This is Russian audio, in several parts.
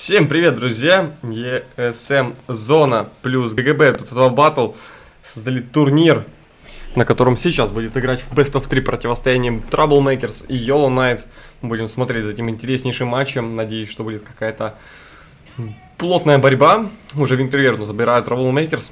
Всем привет, друзья! ESM Зона плюс ГГБ тут 2 Battle создали турнир, на котором сейчас будет играть в Best of 3 противостоянием Troublemakers и Yellow Knight. Будем смотреть за этим интереснейшим матчем. Надеюсь, что будет какая-то плотная борьба. Уже в интерверну забирают Troublemakers.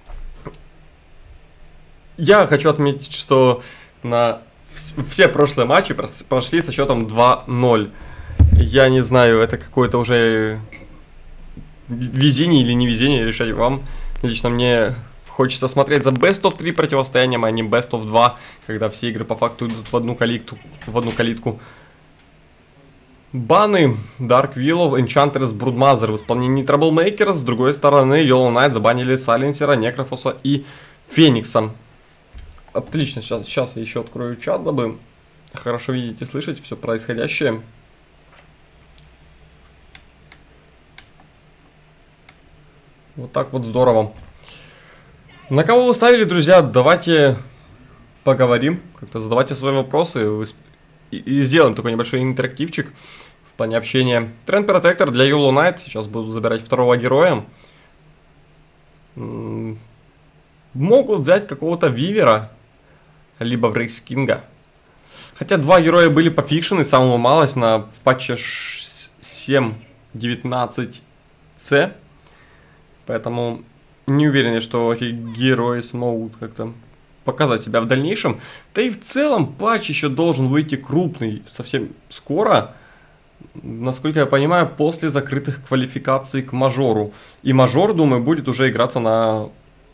Я хочу отметить, что все прошлые матчи прошли со счетом 2-0. Я не знаю, это какое-то уже везение или не везение, решать вам. Лично мне хочется смотреть за Best of 3 противостоянием, а не Best of 2, когда все игры по факту идут в одну калитку. Баны Dark Willow, Enchantress, Broodmother в исполнении Troublemakers. С другой стороны, Yellow Knight забанили Сайленсера, Некрофоса и Феникса. Отлично, сейчас я еще открою чат, дабы хорошо видеть и слышать все происходящее. Вот так вот здорово. На кого вы ставили, друзья? Давайте поговорим. Как-то задавайте свои вопросы. И сделаем такой небольшой интерактивчик в плане общения. Тренд Протектор для Yellow Knight. Сейчас буду забирать второго героя. Могут взять какого-то Вивера. Либо Врейкс Кинга. Хотя два героя были пофикшены, самого малость в патче 7.19c. Поэтому не уверен, что эти герои смогут как-то показать себя в дальнейшем. Да и в целом патч еще должен выйти крупный совсем скоро. Насколько я понимаю, после закрытых квалификаций к мажору. И мажор, думаю, будет уже играться на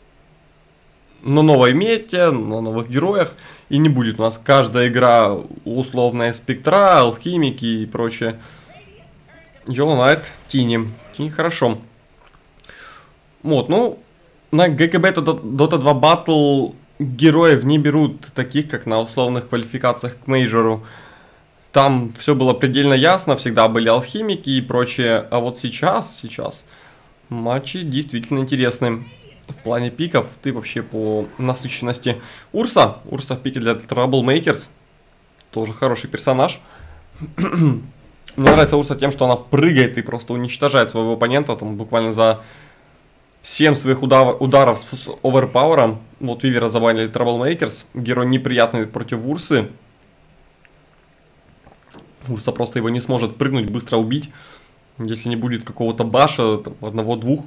новой мете, на новых героях. И не будет у нас каждая игра условная спектра, алхимики и прочее. Yellow Knight, Тини. Тини хорошо. Вот, ну, на ГКБ Dota 2 Battle героев не берут таких, как на условных квалификациях к мейджору. Там все было предельно ясно, всегда были алхимики и прочее. А вот сейчас матчи действительно интересны. В плане пиков, ты вообще по насыщенности. Урса в пике для Troublemakers. Тоже хороший персонаж. Мне нравится Урса тем, что она прыгает и просто уничтожает своего оппонента. Там буквально за 7 своих ударов с оверпауэром. Вот Вивера забанили Troublemakers. Герой неприятный против Урсы. Урса просто его не сможет прыгнуть, быстро убить. Если не будет какого-то баша, одного-двух.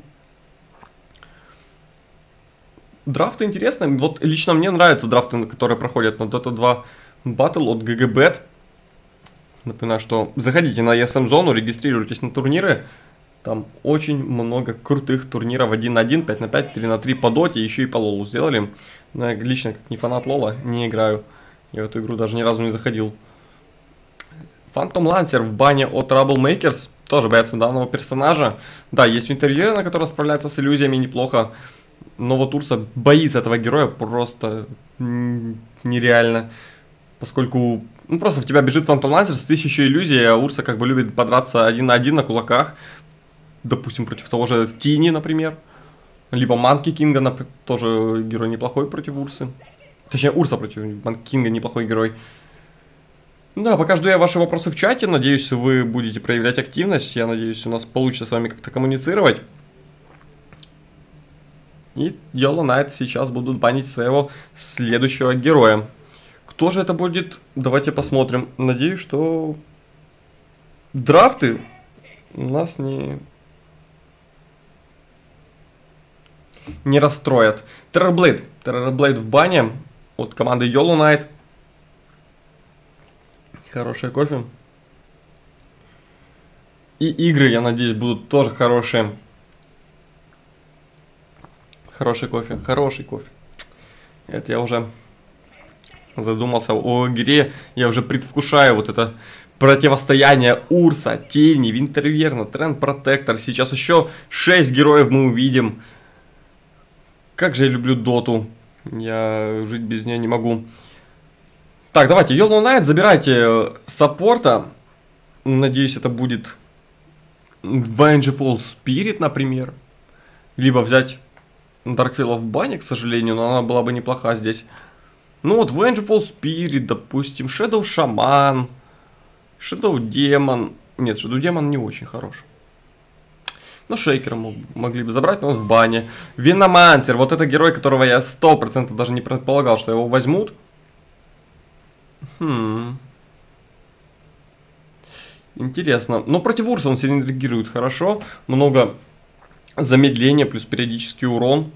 Драфты интересные. Вот лично мне нравятся драфты, которые проходят на Dota 2 Battle от GGBet. Напоминаю, что заходите на ESM зону, регистрируйтесь на турниры. Там очень много крутых турниров 1 на 1, 5 на 5, 3 на 3 по доте, еще и по лолу сделали. Но я лично, как не фанат лола, не играю. Я в эту игру даже ни разу не заходил. Phantom Lancer в бане от Troublemakers. Тоже боятся данного персонажа. Да, есть интерьеры, на который справляется с иллюзиями неплохо. Но вот Урса боится этого героя просто нереально. Поскольку просто в тебя бежит Phantom Lancer с 1000 иллюзий, а Урса как бы любит подраться 1 на 1 на кулаках. Допустим, против того же Тини, например. Либо Манки Кинга, тоже герой неплохой против Урсы. Точнее, Урса против Манки Кинга неплохой герой. Да, пока жду я ваши вопросы в чате. Надеюсь, вы будете проявлять активность. Я надеюсь, у нас получится с вами как-то коммуницировать. И Yellow Knight сейчас будут банить своего следующего героя. Кто же это будет? Давайте посмотрим. Надеюсь, что драфты у нас не расстроят. Terrorblade в бане от команды Yellow Knight. Хорошее кофе. И игры, я надеюсь, будут тоже хорошие. Хороший кофе. Это я уже задумался о игре. Я уже предвкушаю вот это противостояние Урса, Тени, Винтерверна, Тренд Протектор. Сейчас еще 6 героев мы увидим. Как же я люблю Доту. Я жить без нее не могу. Так, давайте, Yellow Knight, забирайте саппорта. Надеюсь, это будет Vengeful Spirit, например. Либо взять Dark Willow в бане, к сожалению, но она была бы неплоха здесь. Ну вот, Vengeful Spirit, допустим, Shadow Shaman, Shadow Demon. Нет, Shadow Demon не очень хорош. Ну, Шейкера могли бы забрать, но он в бане. Виномантер, вот это герой, которого я 100% даже не предполагал, что его возьмут. Интересно. Но против Урса он сильно реагирует хорошо. Много замедления, плюс периодический урон.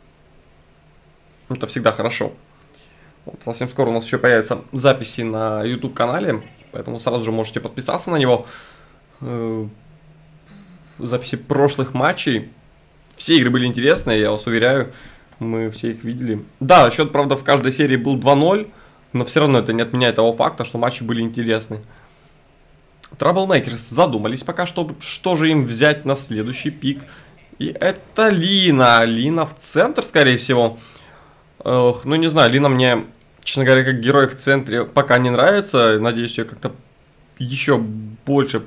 Это всегда хорошо. Вот, совсем скоро у нас еще появятся записи на YouTube канале. Поэтому сразу же можете подписаться на него. Записи прошлых матчей. Все игры были интересные, я вас уверяю. Мы все их видели. Да, счет, правда, в каждой серии был 2-0. Но все равно это не отменяет того факта, что матчи были интересны. Troublemakerz задумались пока, что же им взять на следующий пик. И это Лина. Лина в центр, скорее всего. Ну, не знаю, Лина мне, честно говоря, как герой в центре пока не нравится. Надеюсь, ее как-то еще больше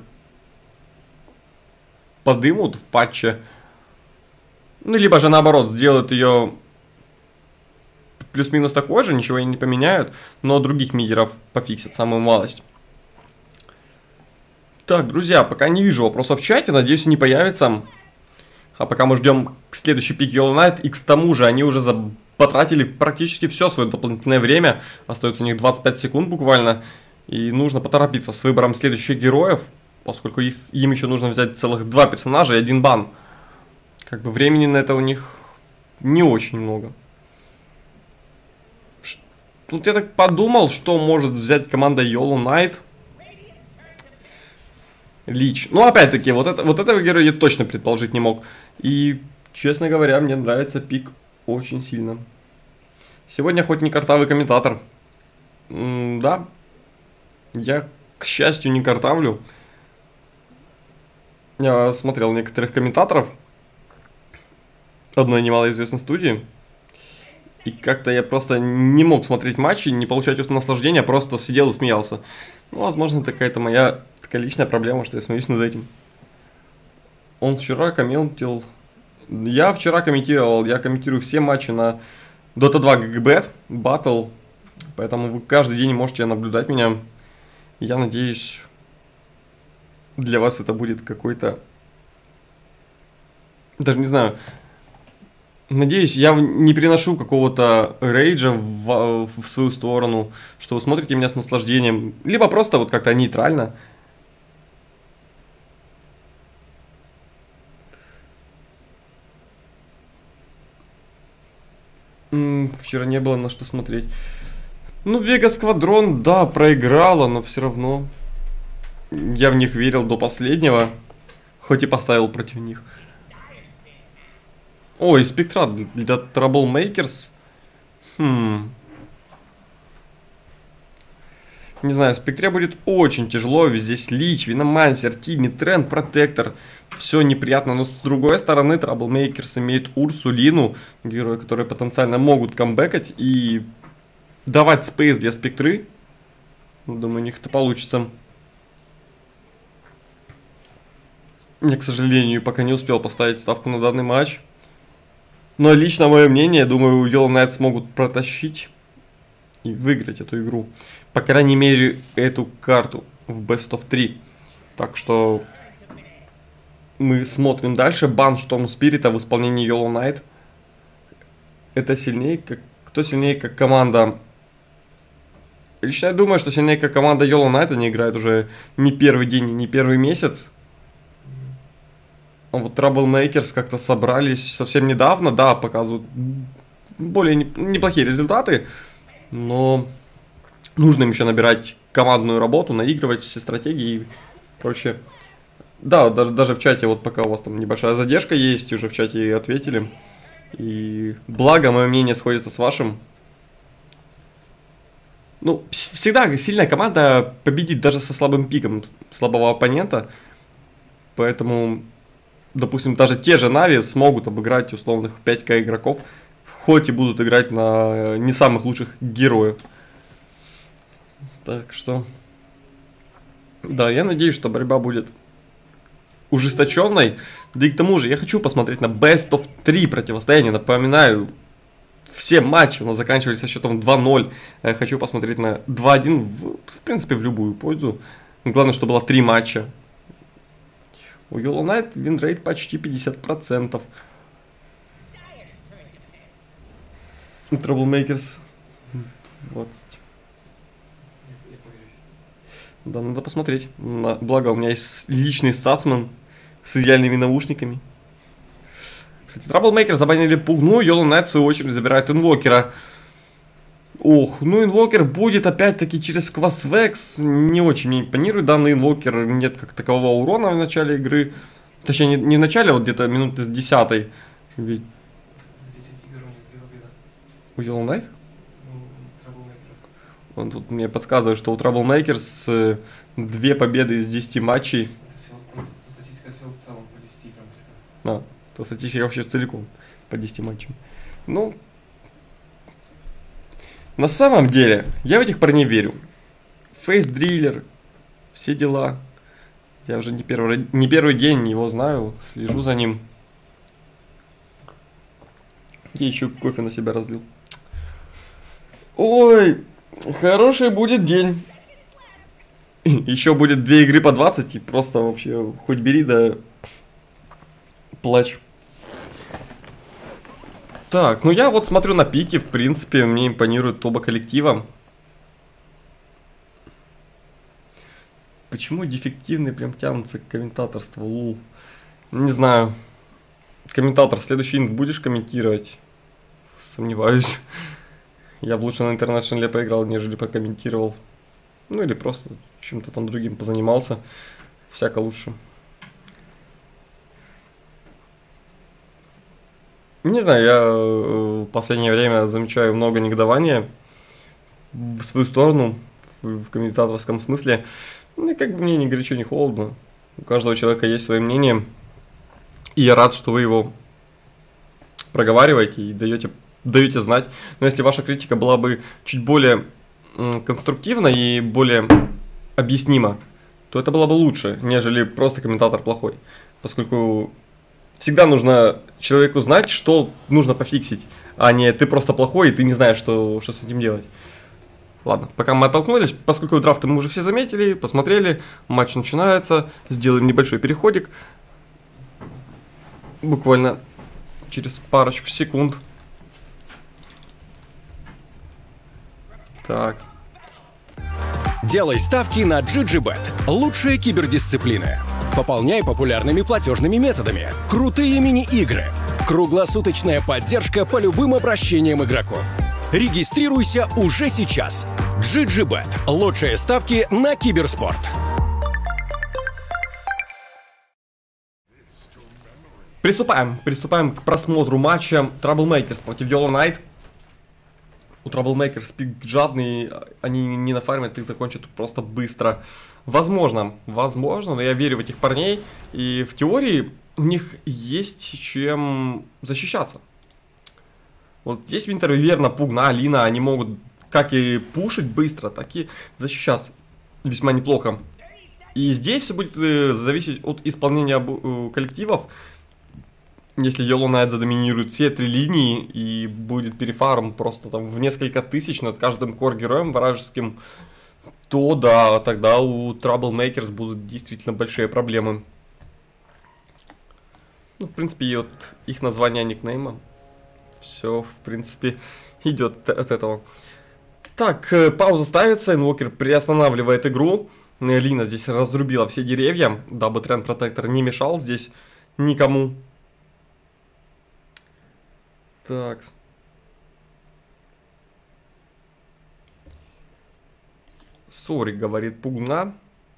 подымут в патче. Ну, либо же наоборот, сделают ее плюс-минус такой же, ничего и не поменяют, но других мидеров пофиксят самую малость. Так, друзья, пока не вижу вопросов в чате, надеюсь, не появится. А пока мы ждем следующий пик Yellow Knight, и к тому же они уже потратили практически все свое дополнительное время. Остается у них 25 секунд буквально, и нужно поторопиться с выбором следующих героев, поскольку им еще нужно взять целых 2 персонажа и 1 бан. Как бы времени на это у них не очень много. Тут я так подумал, что может взять команда Yellow Knight. Лич. Ну, опять-таки, вот этого героя я точно предположить не мог. И, честно говоря, мне нравится пик очень сильно. Сегодня хоть не картавый комментатор. Да. Я, к счастью, не картавлю. Я смотрел некоторых комментаторов одной немалоизвестной студии. И как-то я просто не мог смотреть матчи, не получать это наслаждение, просто сидел и смеялся. Ну, возможно, это какая-то моя такая личная проблема, что я смеюсь над этим. Он вчера комментировал... Я вчера комментировал, я комментирую все матчи на Dota 2 GGBet, Battle. Поэтому вы каждый день можете наблюдать меня. Я надеюсь, для вас это будет какой-то... Даже не знаю... Надеюсь, я не переношу какого-то рейджа в свою сторону, что вы смотрите меня с наслаждением, либо просто вот как-то нейтрально. Вчера не было на что смотреть. Ну, Вега Сквадрон, да, проиграла, но все равно я в них верил до последнего, хоть и поставил против них. Ой, спектра для Troublemakerz. Не знаю, спектре будет очень тяжело. Здесь Лич, Виномансер, Тимми, Тренд, Протектор. Все неприятно, но с другой стороны Troublemakerz имеет Урсу, Лину, герои, которые потенциально могут камбэкать и давать спейс для спектры. Думаю, у них это получится. Я, к сожалению, пока не успел поставить ставку на данный матч. Но лично мое мнение, думаю, Yellow Knight смогут протащить и выиграть эту игру. По крайней мере, эту карту в Best of 3. Так что мы смотрим дальше. Бан Шторм Спирита в исполнении Yellow Knight. Это сильнее, кто сильнее как команда? Лично я думаю, что сильнее как команда Yellow Knight. Они играют уже не первый день, не первый месяц. А вот Troublemakerz как-то собрались совсем недавно, да, показывают более неплохие результаты, но нужно им еще набирать командную работу, наигрывать все стратегии и прочее. Да, даже в чате, вот пока у вас там небольшая задержка есть, уже в чате и ответили. И благо, мое мнение сходится с вашим. Ну, всегда сильная команда победит даже со слабым пиком слабого оппонента, поэтому... Допустим, даже те же Нави смогут обыграть условных 5К игроков, хоть и будут играть на не самых лучших героев. Так что... Да, я надеюсь, что борьба будет ужесточенной. Да и к тому же, я хочу посмотреть на Best of 3 противостояние. Напоминаю, все матчи у нас заканчивались со счетом 2-0. Я хочу посмотреть на 2-1, в принципе, в любую пользу. Главное, чтобы было 3 матча. У Yellow Knight винрейт почти 50%. У Troublemakers 20. Да, надо посмотреть. Благо, у меня есть личный статсмен с идеальными наушниками. Кстати, Troublemakers забанили Пугну, Yellow Knight в свою очередь забирает инвокера. Ох, ну инвокер будет опять-таки через Quasvex. Не очень мне импонирует данный инвокер. Нет как такового урона в начале игры. Точнее, не в начале, а вот где-то минуты с 10-й. Ведь... У Yellow Knight? Он тут мне подсказывает, что у Troublemakers 2 победы из 10 матчей. Статистика всего в целом по 10 играм. То статистика вообще целиком по 10 матчам. Ну, на самом деле, я в этих парней верю. Фейс-дриллер, все дела. Я уже не первый день его знаю, слежу за ним. И еще кофе на себя разлил. Ой, хороший будет день. Еще будет 2 игры по 20 и просто вообще хоть бери да плачь. Так, ну я вот смотрю на пики, в принципе, мне импонирует оба коллектива. Почему дефективные прям тянутся к комментаторству, лул? Не знаю. Комментатор, следующий инт будешь комментировать? Сомневаюсь. Я бы лучше на интернешнле поиграл, нежели покомментировал. Ну или просто чем-то там другим позанимался. Всяко лучше. Не знаю, я в последнее время замечаю много негодования в свою сторону, в комментаторском смысле. Ну и как бы мне ни горячо, ни холодно. У каждого человека есть свое мнение. И я рад, что вы его проговариваете и даете знать. Но если ваша критика была бы чуть более конструктивна и более объяснима, то это было бы лучше, нежели просто комментатор плохой. Поскольку всегда нужно человеку знать, что нужно пофиксить, а не ты просто плохой и ты не знаешь, что с этим делать. Ладно, пока мы оттолкнулись, поскольку драфты мы уже все заметили, посмотрели, матч начинается, сделаем небольшой переходик. Буквально через парочку секунд. Так. Делай ставки на GGBet. Лучшие кибердисциплины. Пополняй популярными платежными методами. Крутые мини-игры. Круглосуточная поддержка по любым обращениям игроков. Регистрируйся уже сейчас. GGBet. Лучшие ставки на киберспорт. Приступаем к просмотру матча Troublemakers против Yellow Knight. У Troublemakers пик жадный, они не нафармят, их закончат просто быстро. Возможно, но я верю в этих парней. И в теории у них есть чем защищаться. Вот здесь Винтер, верно, Пугна, Алина, они могут как и пушить быстро, так и защищаться весьма неплохо. И здесь все будет зависеть от исполнения коллективов. Если Yellow Knight задоминирует все 3 линии и будет перефарм просто там в несколько тысяч над каждым кор-героем вражеским, то да, тогда у Troublemakers будут действительно большие проблемы. Ну, в принципе, и от их названия никнейма все, в принципе, идет от этого. Так, пауза ставится, инвокер приостанавливает игру. Лина здесь разрубила все деревья, дабы Тренд Протектор не мешал здесь никому. Так. Сори, говорит Пугна.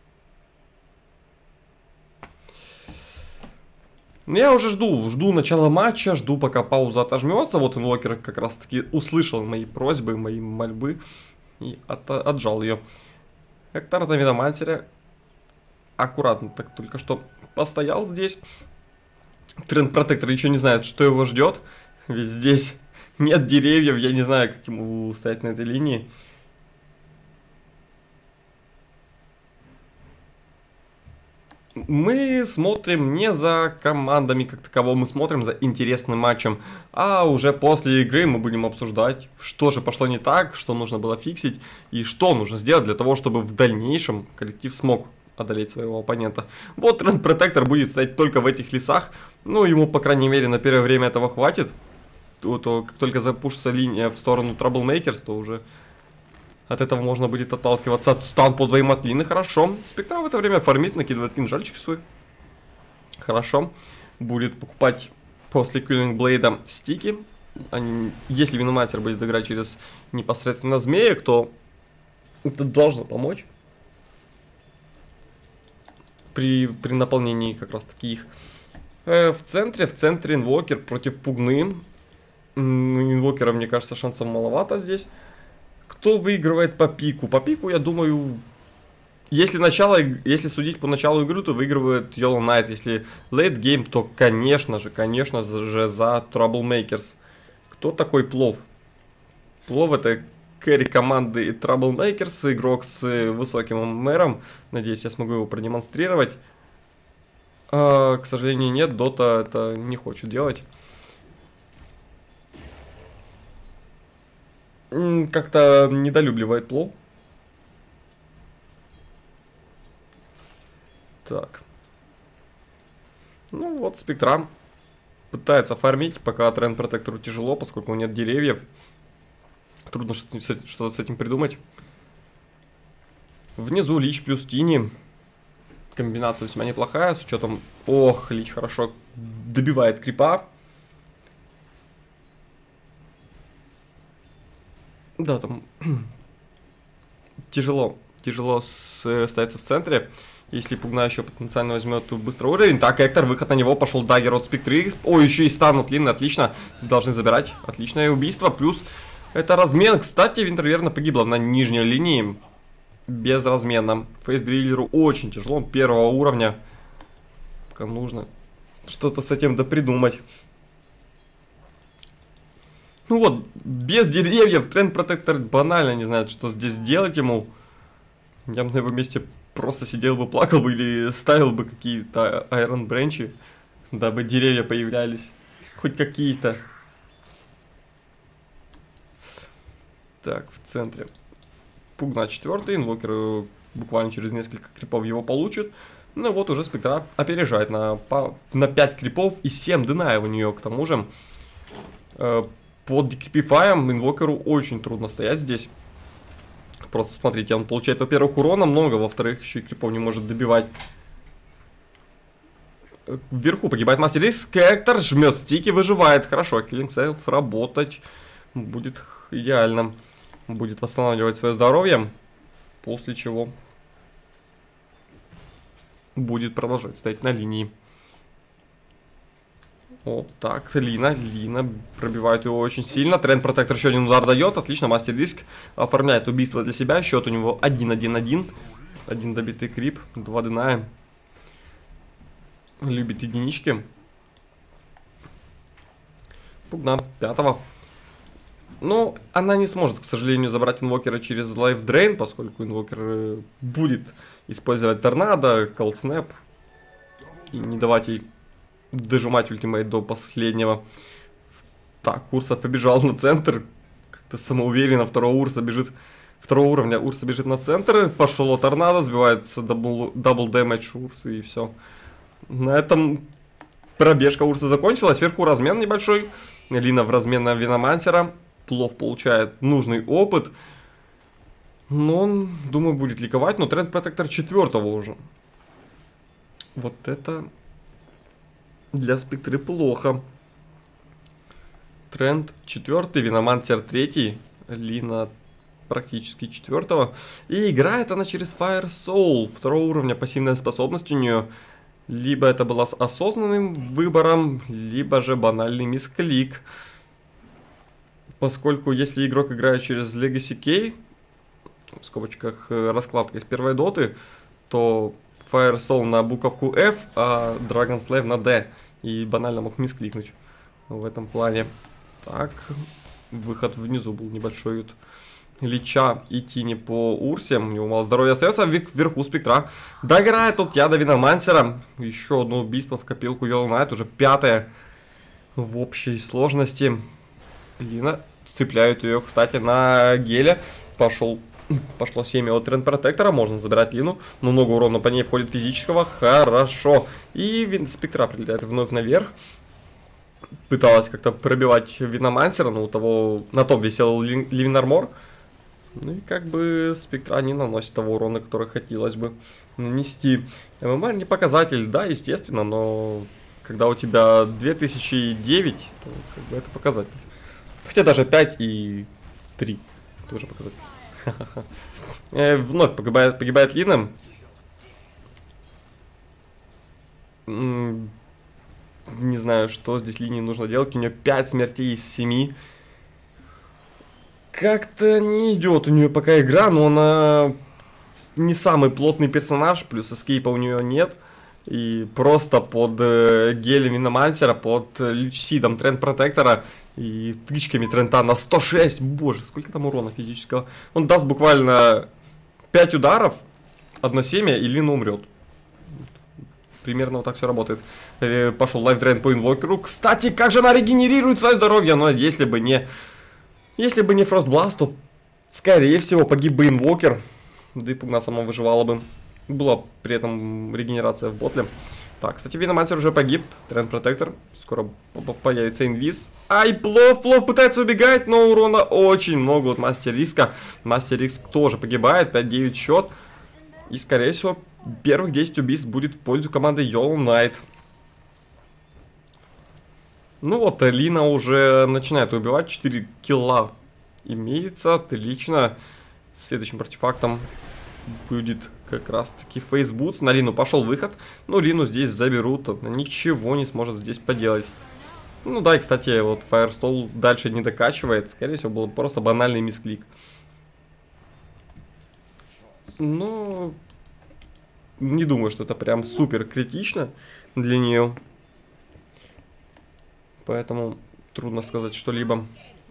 Ну, я уже жду начала матча, жду пока пауза отожмется. Вот инвокер как раз таки услышал мои просьбы, мои мольбы и отжал ее. Эктар на Ведомантере аккуратно так только что постоял здесь. Тренд Протектор еще не знает, что его ждет. Ведь здесь нет деревьев, я не знаю, как ему стоять на этой линии. Мы смотрим не за командами как таковым, мы смотрим за интересным матчем. А уже после игры мы будем обсуждать, что же пошло не так, что нужно было фиксить и что нужно сделать для того, чтобы в дальнейшем коллектив смог одолеть своего оппонента. Вот Тренд Протектор будет стоять только в этих лесах. Ну, ему, по крайней мере, на первое время этого хватит. То как только запушится линия в сторону Troublemaker's, то уже от этого можно будет отталкиваться. Стан по двоим от Лины, хорошо. Спектра в это время фармит, накидывает кинжальчик свой. Хорошо. Будет покупать после Killing Blade стики. Если Виномастер будет играть через непосредственно змея, то это должно помочь. При наполнении как раз таки их. В центре инвокер против пугны. Инвокера, мне кажется, шансов маловато здесь. Кто выигрывает по пику? По пику, я думаю, если судить по началу игры, то выигрывает Yellow Knight. Если late game, то, конечно же, за Troublemaker's. Кто такой Плов? Плов — это кэрри команды Troublemaker's, игрок с высоким мэром. Надеюсь, я смогу его продемонстрировать. К сожалению, нет, Dota это не хочет делать. Как-то недолюбливает Плов. Так. Ну вот, Спектра пытается фармить, пока Тренд Протектору тяжело, поскольку нет деревьев. Трудно что-то с этим придумать. Внизу Лич плюс Тини. Комбинация весьма неплохая, с учетом... Ох, Лич хорошо добивает крипа. Да, там тяжело стоять в центре. Если Пугна еще потенциально возьмет быстрый уровень. Так, Эктор, выход на него, пошел даггер от Спектры. Ой, еще и стан от Лины, отлично. Должны забирать. Отличное убийство. Плюс это размен. Кстати, Винтерверна погибла на нижней линии. Без размена. Фейсдриллеру очень тяжело. Он первого уровня. Пока нужно что-то с этим допридумать. Ну вот, без деревьев Тренд Протектор банально не знает, что здесь делать ему. Я бы на его месте просто сидел бы, плакал бы или ставил бы какие-то Iron Branch, дабы деревья появлялись. Хоть какие-то. Так, в центре. Пугна 4-й, инвокер буквально через несколько крипов его получит. Ну вот уже Спектра опережает на 5 крипов и 7 дынаев у нее к тому же. Под декрипифаем инвокеру очень трудно стоять здесь. Просто смотрите, он получает, во-первых, урона много, во-вторых, еще и крипов не может добивать. Вверху погибает Мастер Риск, Эктор жмет стики, выживает. Хорошо, Killing Self работать будет идеально. Будет восстанавливать свое здоровье, после чего будет продолжать стоять на линии. Вот так, Лина пробивает его очень сильно. Тренд Протектор еще один удар дает. Отлично, Мастер Риск оформляет убийство для себя. Счет у него 1-1-1. Один добитый крип, 2 дыная. Любит единички. Пугна 5-го. Но она не сможет, к сожалению, забрать инвокера через Life Drain, поскольку инвокер будет использовать торнадо, колдснэп и не давать ей дожимать ультимейт до последнего. Так, Урса побежал на центр. Как-то самоуверенно второго уровня Урса бежит на центр. Пошло торнадо, сбивается дабл дэмэдж Урсы и все. На этом пробежка Урса закончилась. Сверху размен небольшой. Лина в размен на Виномансера. Плов получает нужный опыт. Но он, думаю, будет ликовать. Но Тренд Протектор 4-го уже. Вот это... Для Спектры плохо. Тренд 4-й, Виномансер 3-й, Лина практически 4-го. И играет она через Fire Soul. 2-го уровня пассивная способность у нее. Либо это была с осознанным выбором, либо же банальный мисклик. Поскольку если игрок играет через Legacy Key, в скобочках раскладка из первой доты, то Fire Soul на буковку F, а Dragon Slave на D. И банально мог мискликнуть в этом плане. Так, выход внизу был небольшой от Лича и Тини по Урсе. У него мало здоровья остается. Вверху Спектра доиграет от яда Виномансера. Еще одно убийство в копилку Yellow Knight. Уже 5-е в общей сложности. Лина цепляет ее, кстати, на геле. Пошел Пошло семя от Тренд Протектора, можно забирать Лину, но много урона по ней входит физического, хорошо. И Спектра прилетает вновь наверх. Пыталась как-то пробивать Виномансера, но у того на том висел Living Armor. Ну и как бы Спектра не наносит того урона, который хотелось бы нанести. ММР не показатель, да, естественно, но когда у тебя 2009, то как бы это показатель. Хотя даже 5 и 3 тоже показатель. Вновь погибает Лина. Не знаю, что здесь Линии нужно делать. У нее 5 смертей из 7. Как-то не идет у нее пока игра, но она не самый плотный персонаж, плюс эскейпа у нее нет. И просто под гелем Виномансера, под личсидом Тренд Протектора и тычками Трента на 106. Боже, сколько там урона физического. Он даст буквально 5 ударов, одно семя, и Лина умрет. Примерно вот так все работает. Пошел лайфдрейн по инвокеру. Кстати, как же она регенерирует свое здоровье. Но если бы не Frostblast, то скорее всего погиб бы инвокер. Да и Пугна сама выживала бы. Была при этом регенерация в ботле. Так, кстати, Виномансер уже погиб. Тренд Протектор. Скоро появится инвиз. Ай, Плов пытается убегать, но урона очень много от Мастер Риска. Мастер Риск тоже погибает. 5-9 счет. И, скорее всего, первых 10 убийств будет в пользу команды Yellow Knight. Ну вот, Лина уже начинает убивать. 4 килла имеется. Отлично. Следующим артефактом будет как раз таки Фейсбутс. На Лину пошел выход. Но Лину здесь заберут. Она ничего не сможет здесь поделать. Ну да, и кстати, вот Firestall дальше не докачивает. Скорее всего, был просто банальный мисклик. Но не думаю, что это прям супер критично для нее. Поэтому трудно сказать что-либо.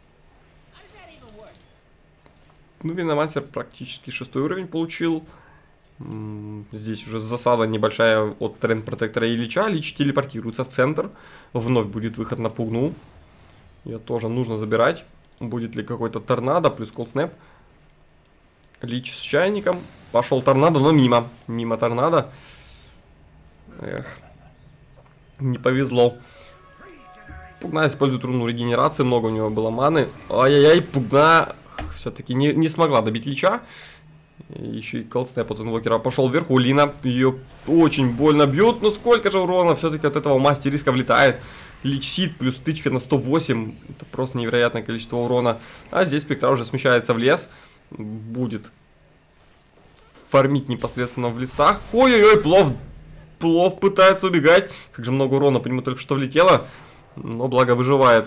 Ну, Виномансер практически 6 уровень получил. Здесь уже засада небольшая от Тренд Протектора и Лича. Лич телепортируется в центр. Вновь будет выход на Пугну. Ее тоже нужно забирать. Будет ли какой-то торнадо плюс колдснэп. Лич с чайником. Пошел торнадо, но мимо. Мимо торнадо. Эх. Не повезло. Пугна использует руну регенерации. Много у него было маны. Ай-яй-яй, Пугна все-таки не смогла добить Лича. Еще и колдснэп от инвокера пошел вверху. Лина ее очень больно бьет. Но сколько же урона все-таки от этого Мастер Риска влетает. Личсид плюс тычка на 108. Это просто невероятное количество урона. А здесь Спектра уже смещается в лес. Будет фармить непосредственно в лесах. Ой-ой-ой, Плов пытается убегать. Как же много урона по нему только что влетело. Но благо выживает.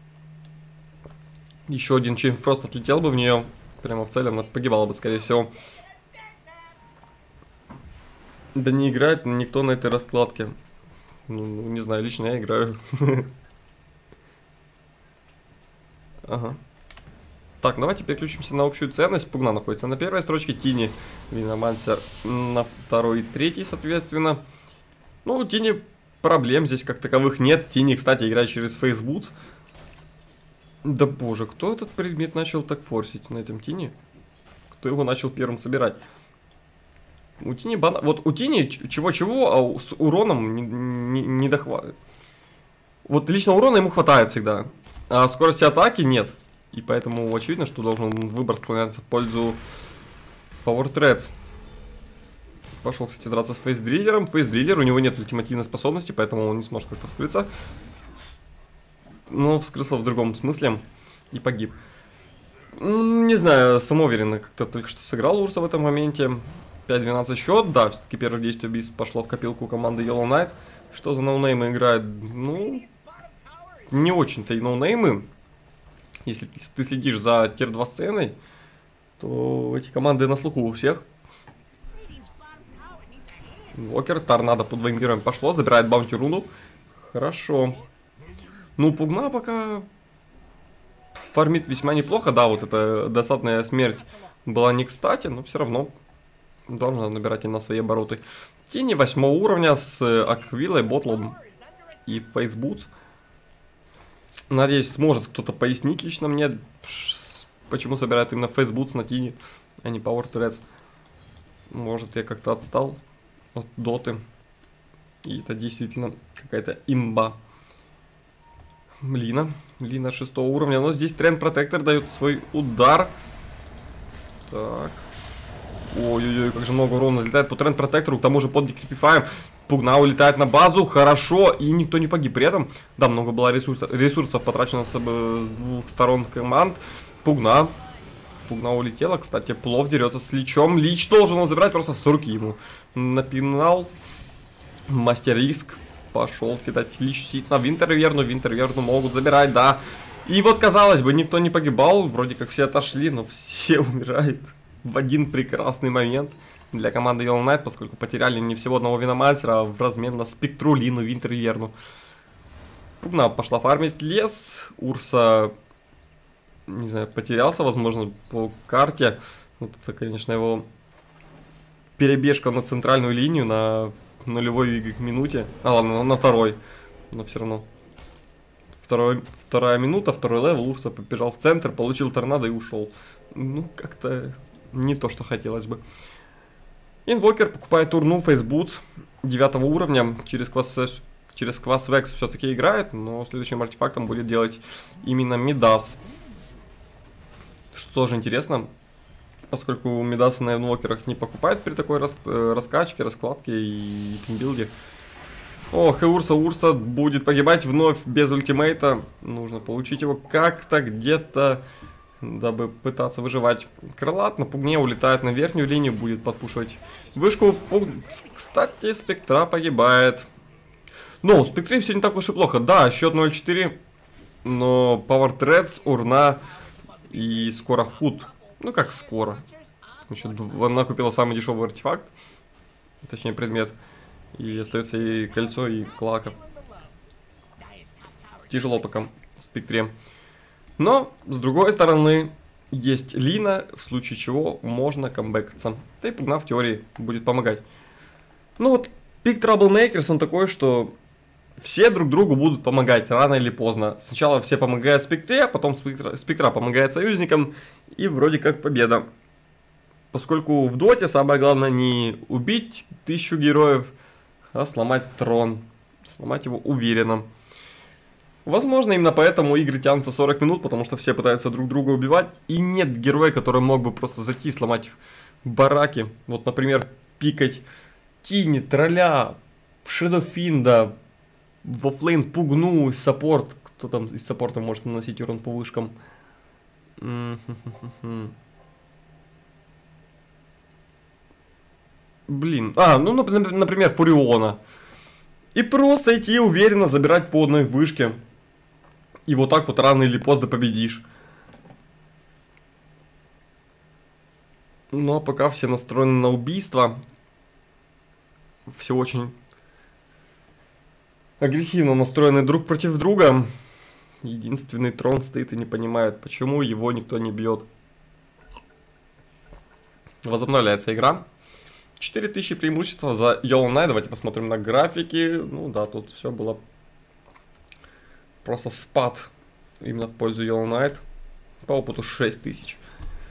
Еще один Чейнфрост отлетел бы в нее. Прямо в цель, она погибала бы, скорее всего. Да не играет никто на этой раскладке. Ну, не знаю, лично я играю. Ага. Так, давайте переключимся на общую ценность. Пугна находится на первой строчке, Тини, Виномансер на второй и третьей, соответственно. Ну, у Тини проблем здесь как таковых нет. Тини, кстати, играет через Фейсбутс. Да боже, кто этот предмет начал так форсить на этом Тини? Кто его начал первым собирать? У Тини вот у Тини чего-чего, а с уроном не дохватывает. Вот лично урона ему хватает всегда, а скорости атаки нет. И поэтому очевидно, что должен выбор склоняться в пользу Power Threads. Пошел, кстати, драться с Фейсдриллером. Фейсдриллер, у него нет ультимативной способности, поэтому он не сможет как-то вскрыться. Но вскрылся в другом смысле и погиб. Не знаю, самоуверенно как-то только что сыграл Урса в этом моменте. 5-12 счет, да, все-таки первых 10 убийств пошло в копилку команды Yellow Knight. Что за ноунеймы играют? Ну, не очень-то и ноунеймы. Если ты следишь за тир-2 сценой, то эти команды на слуху у всех. Уокер, торнадо под двоим героем пошло, забирает баунти руну. Хорошо. Ну, Пугна пока фармит весьма неплохо. Да, вот эта досадная смерть была не кстати, но все равно должна набирать и на свои обороты. Тени 8 уровня с Аквилой, Ботлом и Фейсбутс. Надеюсь, сможет кто-то пояснить лично мне, почему собирает именно Фейсбутс на Тини. а не Power Threads. Может, я как-то отстал от доты. И это действительно какая-то имба. Лина 6 уровня. Но здесь Тренд Протектор дает свой удар. Так. Ой-ой-ой, как же много урона залетает по Тренд Протектору. К тому же под Декрипифаем. Пугна улетает на базу. Хорошо. И никто не погиб. При этом, да, много было ресурсов потрачено с двух сторон команд. Пугна улетела. Кстати, Плов дерется с Личом. Лич должен его забирать просто с руки ему. Напинал. Мастер Риск пошел кидать Лич сит на Винтерверну. Винтерверну могут забирать, да. И вот, казалось бы, никто не погибал. Вроде как все отошли, но все умирают в один прекрасный момент для команды Yellow Knight, поскольку потеряли не всего одного Виномастера, а в размен на Спектру, Лину, Винтерверну. Пугна пошла фармить лес. Урса, не знаю, потерялся, возможно, по карте. Вот это, конечно, его перебежка на центральную линию на нулевой минуте. А ладно, на второй. Но все равно. Вторая минута, второй левел. Урса побежал в центр, получил торнадо и ушел. Ну, как-то не то, что хотелось бы. Инвокер покупает урну Фейсбутс 9 уровня. Через Квасвекс все-таки играет, но следующим артефактом будет делать именно Мидас. Что тоже интересно, поскольку Мидаса на инвокерах не покупает при такой раскачке, раскладке и тимбилде. Ох, и Урса будет погибать вновь без ультимейта. Нужно получить его как-то где-то, дабы пытаться выживать. Крылат на Пугне улетает на верхнюю линию, будет подпушивать вышку. Кстати, Спектра погибает. Но у Спектре все не так уж и плохо. Да, счет 0-4, но Power Threads, урна и скоро худ. Ну как скоро. Она купила самый дешевый артефакт, точнее предмет. И остается и кольцо, и клака. Тяжело пока Спектре. Но, с другой стороны, есть Лина, в случае чего можно камбэкаться. Да и Пугна в теории будет помогать. Ну вот, пик Troublemaker, он такой, что все друг другу будут помогать рано или поздно. Сначала все помогают Спектре, а потом Спектра помогает союзникам. И вроде как победа. Поскольку в доте самое главное не убить 1000 героев, а сломать трон. Сломать его уверенно. Возможно, именно поэтому игры тянутся 40 минут, потому что все пытаются друг друга убивать. И нет героя, который мог бы просто зайти и сломать бараки. Вот, например, пикать Тини, Тролля, Шедофинда, в оффлейн Пугну, саппорт. Кто там из саппорта может наносить урон по вышкам? Блин. Ну, например, Фуриона. И просто идти уверенно забирать по одной вышке. И вот так вот рано или поздно победишь. Но пока все настроены на убийство. Все очень агрессивно настроены друг против друга. Единственный трон стоит и не понимает, почему его никто не бьет. Возобновляется игра. 4000 преимущества за Yellow Knight. Давайте посмотрим на графики. Ну да, тут все было просто спад именно в пользу Yellow Knight. По опыту 6000.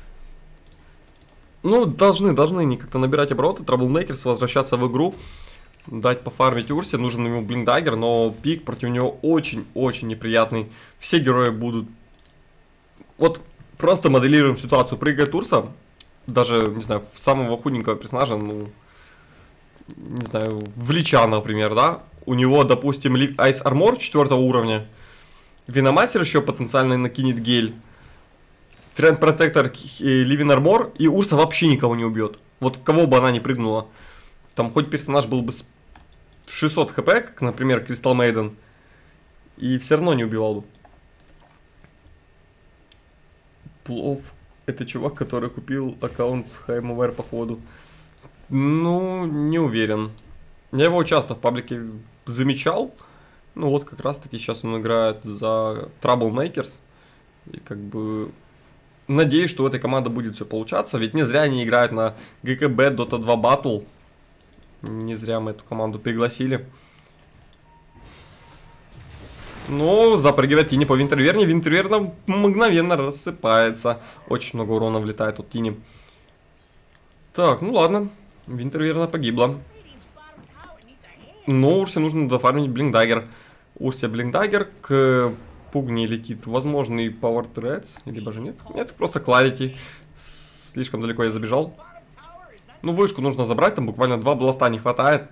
Ну, должны они как-то набирать обороты. Troublemakers возвращаться в игру. Дать пофармить Урсе. Нужен ему блиндагер, но пик против него очень-очень неприятный. Все герои будут... Вот просто моделируем ситуацию. Прыгает Урса. Даже, не знаю, в самого худенького персонажа, ну, не знаю, в Лича, например, да? У него, допустим, Ice Armor 4 уровня. Виномастер еще потенциально накинет гель. Тренд Протектор, Living Armor, и Урса вообще никого не убьет. Вот в кого бы она ни прыгнула. Там хоть персонаж был бы с 600 хп, как, например, Crystal Maiden, и все равно не убивал бы. Плов. Это чувак, который купил аккаунт с HiMovер, походу. Ну, не уверен. Я его часто в паблике замечал. Ну вот как раз таки сейчас он играет за Troublemakers. И как бы... Надеюсь, что у этой команды будет все получаться. Ведь не зря они играют на ГКБ Dota 2 Battle. Не зря мы эту команду пригласили. Ну, запрыгивает Тини по Винтерверне. Винтерверна мгновенно рассыпается. Очень много урона влетает от Тини. Так, ну ладно. Винтер верно погибла. Но Урсе нужно дофармить Блинкдаггер. Урсе Блинкдаггер, к Пугне летит возможный Power Threads, либо же нет. Нет, просто Clarity. Слишком далеко я забежал. Ну, вышку нужно забрать, там буквально 2 бласта не хватает.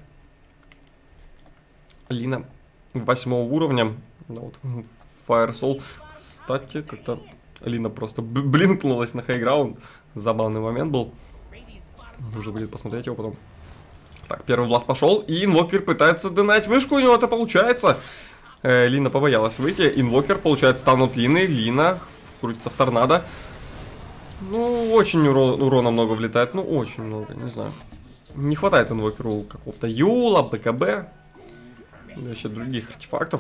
Лина 8 уровня. Да, вот, Fire Soul. Кстати, как-то Лина просто блинкнулась на хайграунд. Забавный момент был. Нужно будет посмотреть его потом. Так, первый бласт пошел, и Инвокер пытается донать вышку, у него это получается. Лина побоялась выйти, Инвокер получает стан от Лины, Лина крутится в торнадо. Ну, очень урона много влетает, ну, очень много, не знаю. Не хватает Инвокеру какого-то Юла, БКБ, да еще других артефактов.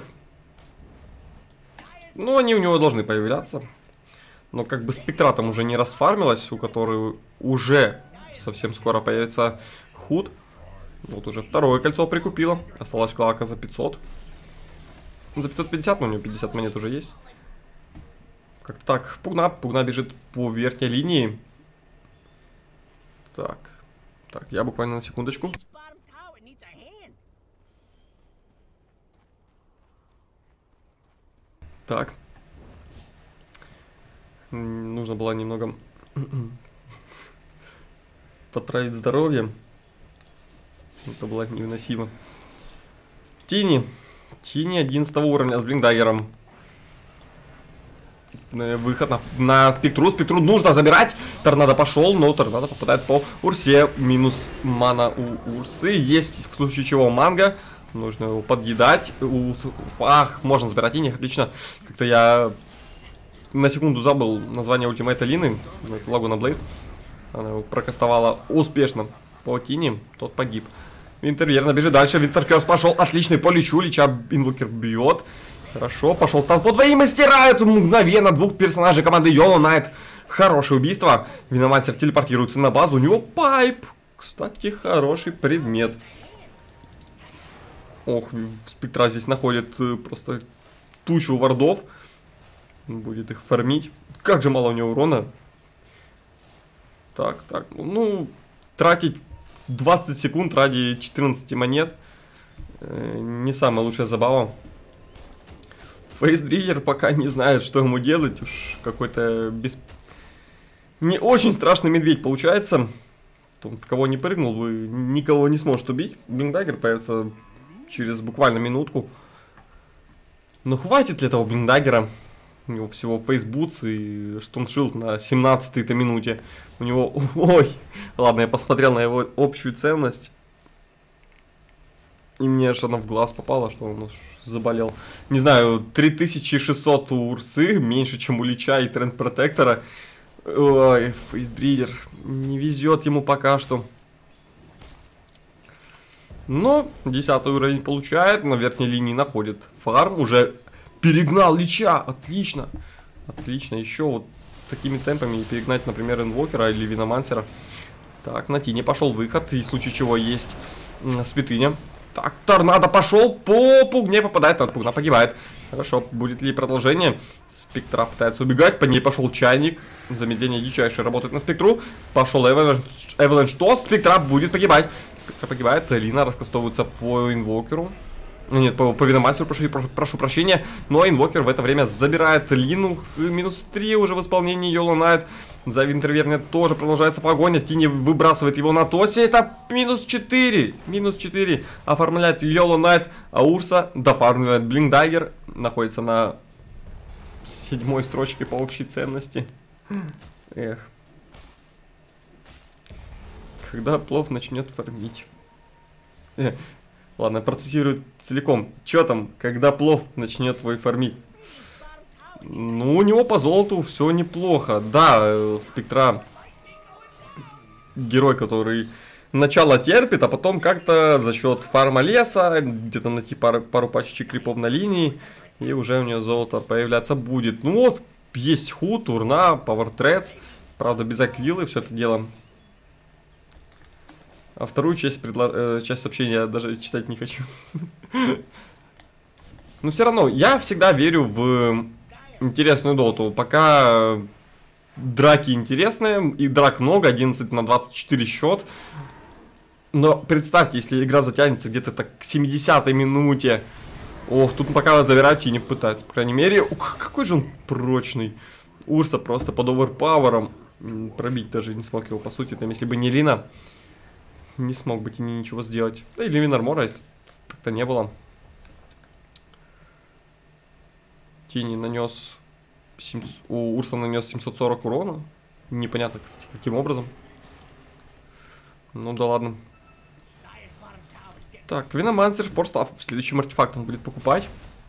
Ну, они у него должны появляться. Но как бы Спектра там уже не расфармилась, у которой уже совсем скоро появится худ. Вот уже второе кольцо прикупила. Осталась Клака за 500. За 550, но у нее 50 монет уже есть. Как-то так. Пугна бежит по верхней линии. Так. Так, я буквально на секундочку. Так. Нужно было немного потратить здоровье. Это было невыносимо. Тини 11 уровня с Блинкдаггером. Выход на Спектру. Спектру нужно забирать. Торнадо пошел, но Торнадо попадает по Урсе. Минус мана у Урсы. Есть в случае чего манго. Нужно его подъедать. Ах, можно забирать Тини. Отлично. Как-то я на секунду забыл название ультимейта Лины. Лагуна Блейд. Она его прокастовала успешно по Тини. Тот погиб. Винтер верно бежит дальше. Винтеркерс пошел. Отличный по Личу. Лича Инвокер бьет. Хорошо. Пошел стан по двоим и стирают мгновенно двух персонажей команды Йоло Найт. Хорошее убийство. Виномастер телепортируется на базу. У него пайп. Кстати, хороший предмет. Ох, Спектра здесь находит просто тучу вардов. Будет их фармить. Как же мало у него урона. Так. Ну, тратить 20 секунд ради 14 монет. Не самая лучшая забава. Фейсдриллер пока не знает, что ему делать. Уж какой-то не очень страшный медведь получается. В кого не прыгнул, вы никого не сможете убить. Блинкдаггер появится через буквально минутку. Но хватит ли этого Блинкдаггера? У него всего фейсбутс и штуншилд на 17-й-то минуте. У него... Ой! Ладно, я посмотрел на его общую ценность. И мне аж она в глаз попала, что он заболел. Не знаю, 3600 у Урсы, меньше, чем у Лича и Тренд Протектора. Ой, фейсдриллер. Не везет ему пока что. Но 10 уровень получает, на верхней линии находит фарм. Уже перегнал Лича, отлично. Отлично, еще вот такими темпами перегнать, например, Инвокера или Виномансера. Так, на Тине пошел выход, и в случае чего есть святыня. Так, Торнадо пошел, по Пугне попадает, Пугна погибает. Хорошо, будет ли продолжение? Спектра пытается убегать, по ней пошел Чайник. Замедление дичайшее работает на Спектру. Пошел Эваленш Тос, Спектра будет погибать. Спектра погибает, Лина раскастовывается по Инвокеру. Нет, по Виномансеру, прошу прощения. Но Инвокер в это время забирает Лину. Минус 3 уже в исполнении Йоло Найт. За Винтерверне тоже продолжается погоня. Тини выбрасывает его на Тосе. Это минус 4. Минус 4. Оформляет Йоло Найт. А Урса дофармливает Блинкдаггер. Находится на 7-й строчке по общей ценности. Эх. Когда плов начнет фармить? Ладно, процессирую целиком. Чё там, когда плов начнет твой фармить? Ну, у него по золоту все неплохо. Да, Спектра герой, который начало терпит, а потом как-то за счет фарма леса, где-то найти пару пачечек крипов на линии, и уже у нее золото появляться будет. Ну вот, есть худ, урна, Power Threads. Правда, без аквилы все это дело. А вторую часть сообщения я даже читать не хочу. Но все равно, я всегда верю в интересную доту. Пока Драки интересные, и драк много, 11 на 24 счет. Но представьте, если игра затянется где-то так к 70-й минуте. Ох, тут пока забирать и не пытаются, по крайней мере. Ух, какой же он прочный. Урса просто под оверпавером. Пробить даже не смог его, по сути. Там, если бы не Лина, не смог бы Тини ничего сделать. Да и Левин армора, если так-то не было. Тини нанес... У Урса нанес 740 урона. Непонятно, кстати, каким образом. Ну да ладно. Так, Виномансер, форстав. Следующим артефактом будет покупать.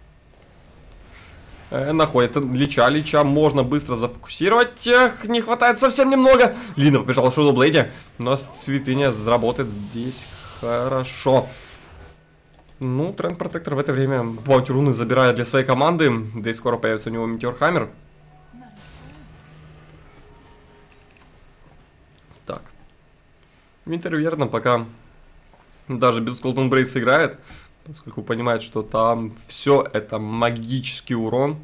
Находит Лича можно быстро зафокусировать. Эх, не хватает совсем немного. Лина побежала в Шудоблейде, но святыня заработает здесь хорошо. Ну, Тренд Протектор в это время Баунти руны забирает для своей команды. Да и скоро появится у него Метеор Хаммер. Так. Винтер верно пока даже без Golden Brace играет, поскольку понимает, что там все это магический урон.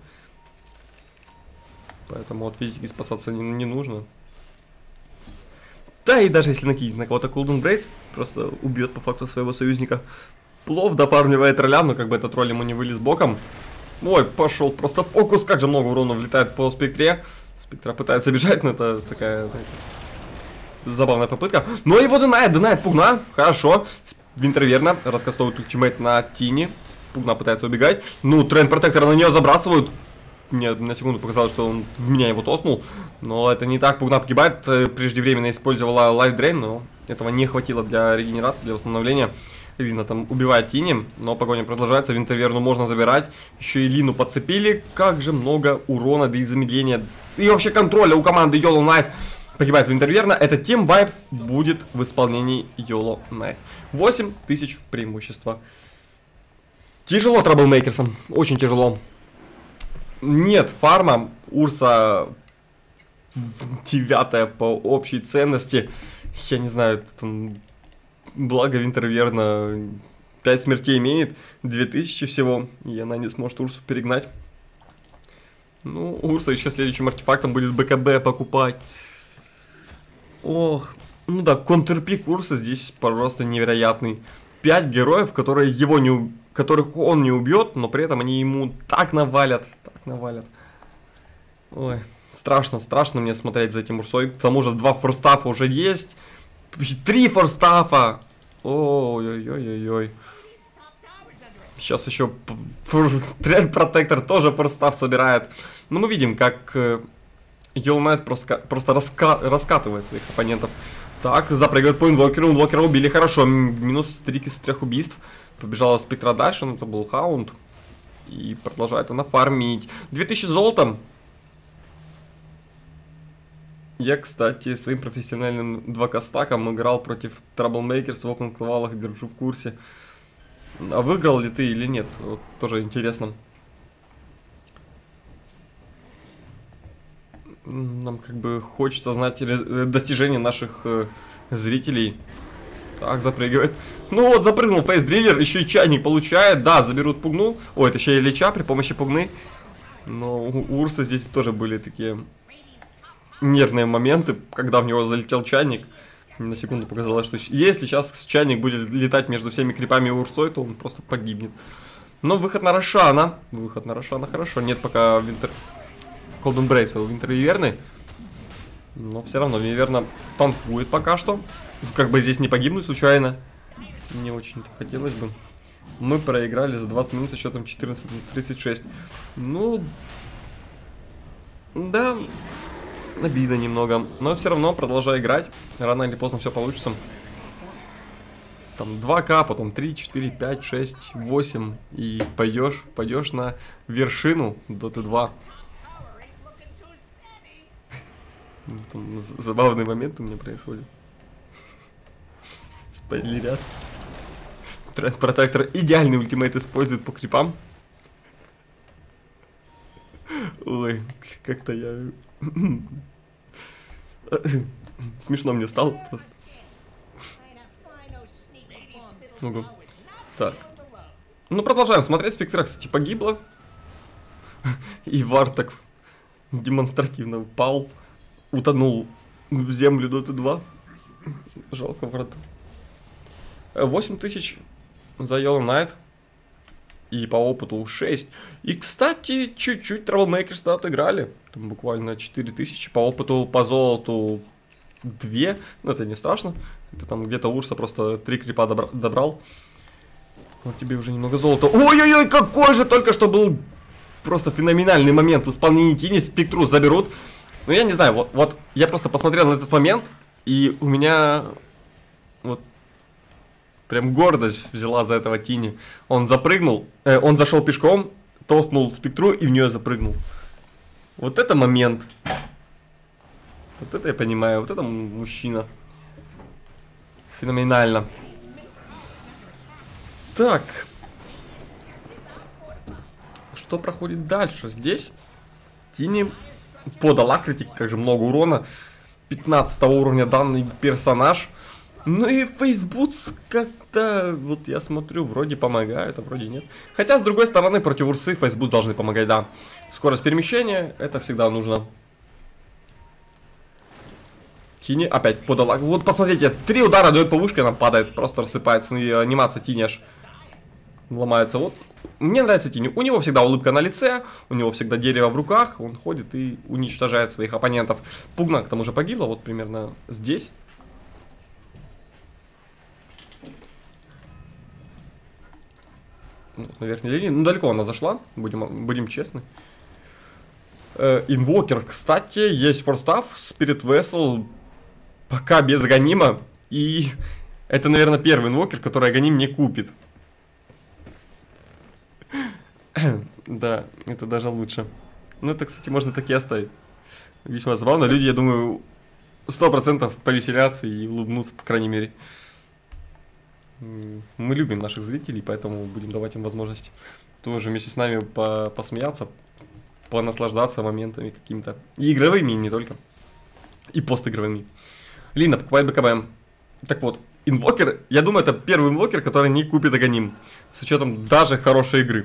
Поэтому от физики спасаться не нужно. Да и даже если накинет на кого-то Golden Brace, просто убьет по факту своего союзника. Плов дофармливает тролля, но как бы этот тролль ему не вылез боком. Ой, пошел просто фокус, как же много урона влетает по спектре. Спектра пытается бежать, но это такая, знаете, забавная попытка. Но его динает пугна, хорошо. Винтерверна раскастовывает ультимейт на Тини. Пугна пытается убегать. Ну, Тренд Протектора на нее забрасывают. Мне на секунду показалось, что он в меня его тоснул. Но это не так, Пугна погибает. Преждевременно использовала Life Drain, но этого не хватило для регенерации, для восстановления. Лина там убивает Тини, но погоня продолжается. Винтерверну можно забирать. Еще и Лину подцепили. Как же много урона, да и замедления. И вообще контроля у команды Yellow Knight. Погибает Винтерверна. Это Team Vibe будет в исполнении Yellow Knight. 8000 преимущества. Тяжело траблмейкерсам. Очень тяжело. Нет фарма. Урса 9-я по общей ценности. Я не знаю, там... Благо Винтерверна 5 смертей имеет, 2000 всего, и она не сможет Урсу перегнать. Ну, Урса еще следующим артефактом будет БКБ покупать. Ох, ну да, контрпик Урса здесь просто невероятный. 5 героев, которых он не убьет, но при этом они ему так навалят, Ой, страшно мне смотреть за этим Урсой. К тому же 2 форстафа уже есть. 3 форстафа! Ой-ой-ой-ой-ой. Сейчас еще Тренд Протектор тоже форстаф собирает. Но мы видим, как Yellow Knight просто раскатывает своих оппонентов. Так, запрыгивает по инвокеру. Инвокера убили хорошо. Минус стрик из 3 убийств. Побежала Спектра дальше, но это был хаунд. И продолжает она фармить. 2000 золотом. Я, кстати, своим профессиональным 2К стаком играл против Траблмейкерс в Open Клавалах, держу в курсе. А выиграл ли ты или нет? Вот тоже интересно. Нам как бы хочется знать достижения наших зрителей. Так, запрыгивает. Ну вот, запрыгнул фейс-дриллер, еще и чайник получает. Да, заберут пугну. Ой, это еще и Лича при помощи пугны. Но у Урса здесь тоже были такие... нервные моменты, когда в него залетел чайник. На секунду показалось, что если сейчас чайник будет летать между всеми крипами и Урсой, то он просто погибнет. Но выход на Рошана. Хорошо. Нет пока Golden Brace у Винтерверны. Но все равно Винтерверна танкует пока что. Как бы здесь не погибнуть случайно. Не очень-то хотелось бы. Мы проиграли за 20 минут со счетом 14-36. Ну... да... обидно немного, но все равно продолжай играть. Рано или поздно все получится. Там 2К, потом 3, 4, 5, 6, 8. И пойдешь на вершину Dota 2. Там забавный момент у меня происходит. Спойлерят. Тренд Протектор идеальный ультимейт использует по крипам. Ой, как-то я... смешно мне стало просто. Угу. Так. Ну, продолжаем смотреть. Спектра, кстати, погибла. И Вар так демонстративно упал. утонул в землю Доты 2. Жалко врата. 8000 за Yellow Knight. И по опыту 6. И, кстати, чуть-чуть Troublemakers'а отыграли. Там буквально 4000. По опыту, по золоту 2. Ну, это не страшно. Это там где-то Урса просто 3 крипа добрал. Вот тебе уже немного золота. Ой-ой-ой, какой же только что был просто феноменальный момент в исполнении Тини. Спектру заберут. Ну, я не знаю, вот я просто посмотрел на этот момент. И у меня вот прям гордость взяла за этого Тини. Он запрыгнул, он зашел пешком, толкнул Спектру и в нее запрыгнул. Вот это момент. Вот это я понимаю, вот это мужчина. Феноменально. Так. Что проходит дальше? Здесь Тини подала критик, как же много урона. 15 уровня данный персонаж. Ну и Фейсбутс как-то, вот я смотрю, вроде помогают, а вроде нет. Хотя, с другой стороны, против Урсы Фейсбутс должны помогать, да. Скорость перемещения, это всегда нужно. Тини опять подала. Вот посмотрите, 3 удара дает по вышке, она падает, просто рассыпается. И анимация Тини аж ломается. Вот, мне нравится Тини. У него всегда улыбка на лице, у него всегда дерево в руках. Он ходит и уничтожает своих оппонентов. Пугна к тому же погибла, вот примерно здесь. На верхней линии. Ну, далеко она зашла, будем честны. Инвокер, кстати, есть форстав, Spirit Vessel, пока без Аганима. И это, наверное, первый инвокер, который Аганим не купит. Да, это даже лучше. Ну, это, кстати, можно так и оставить. Весьма забавно. Люди, я думаю, 100% повеселятся и улыбнутся, по крайней мере. Мы любим наших зрителей, поэтому будем давать им возможность тоже вместе с нами посмеяться, понаслаждаться моментами какими-то. И игровыми, и не только. И постигровыми. Лина покупает БКБ. Так вот, инвокер, я думаю, это первый инвокер, который не купит Аганим. С учетом даже хорошей игры.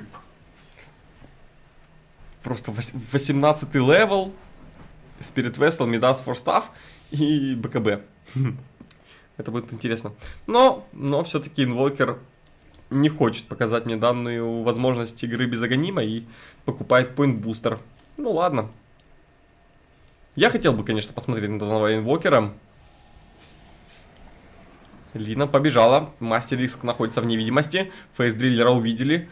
Просто 18-й левел, Spirit Vessel, Midas Forstaff и БКБ. Это будет интересно. Но все-таки инвокер не хочет показать мне данную возможность игры без Аганима и покупает Point Booster. Ну ладно. Я хотел бы, конечно, посмотреть на данного инвокера. Лина побежала. Мастер Риск находится в невидимости. Фейсдриллера увидели.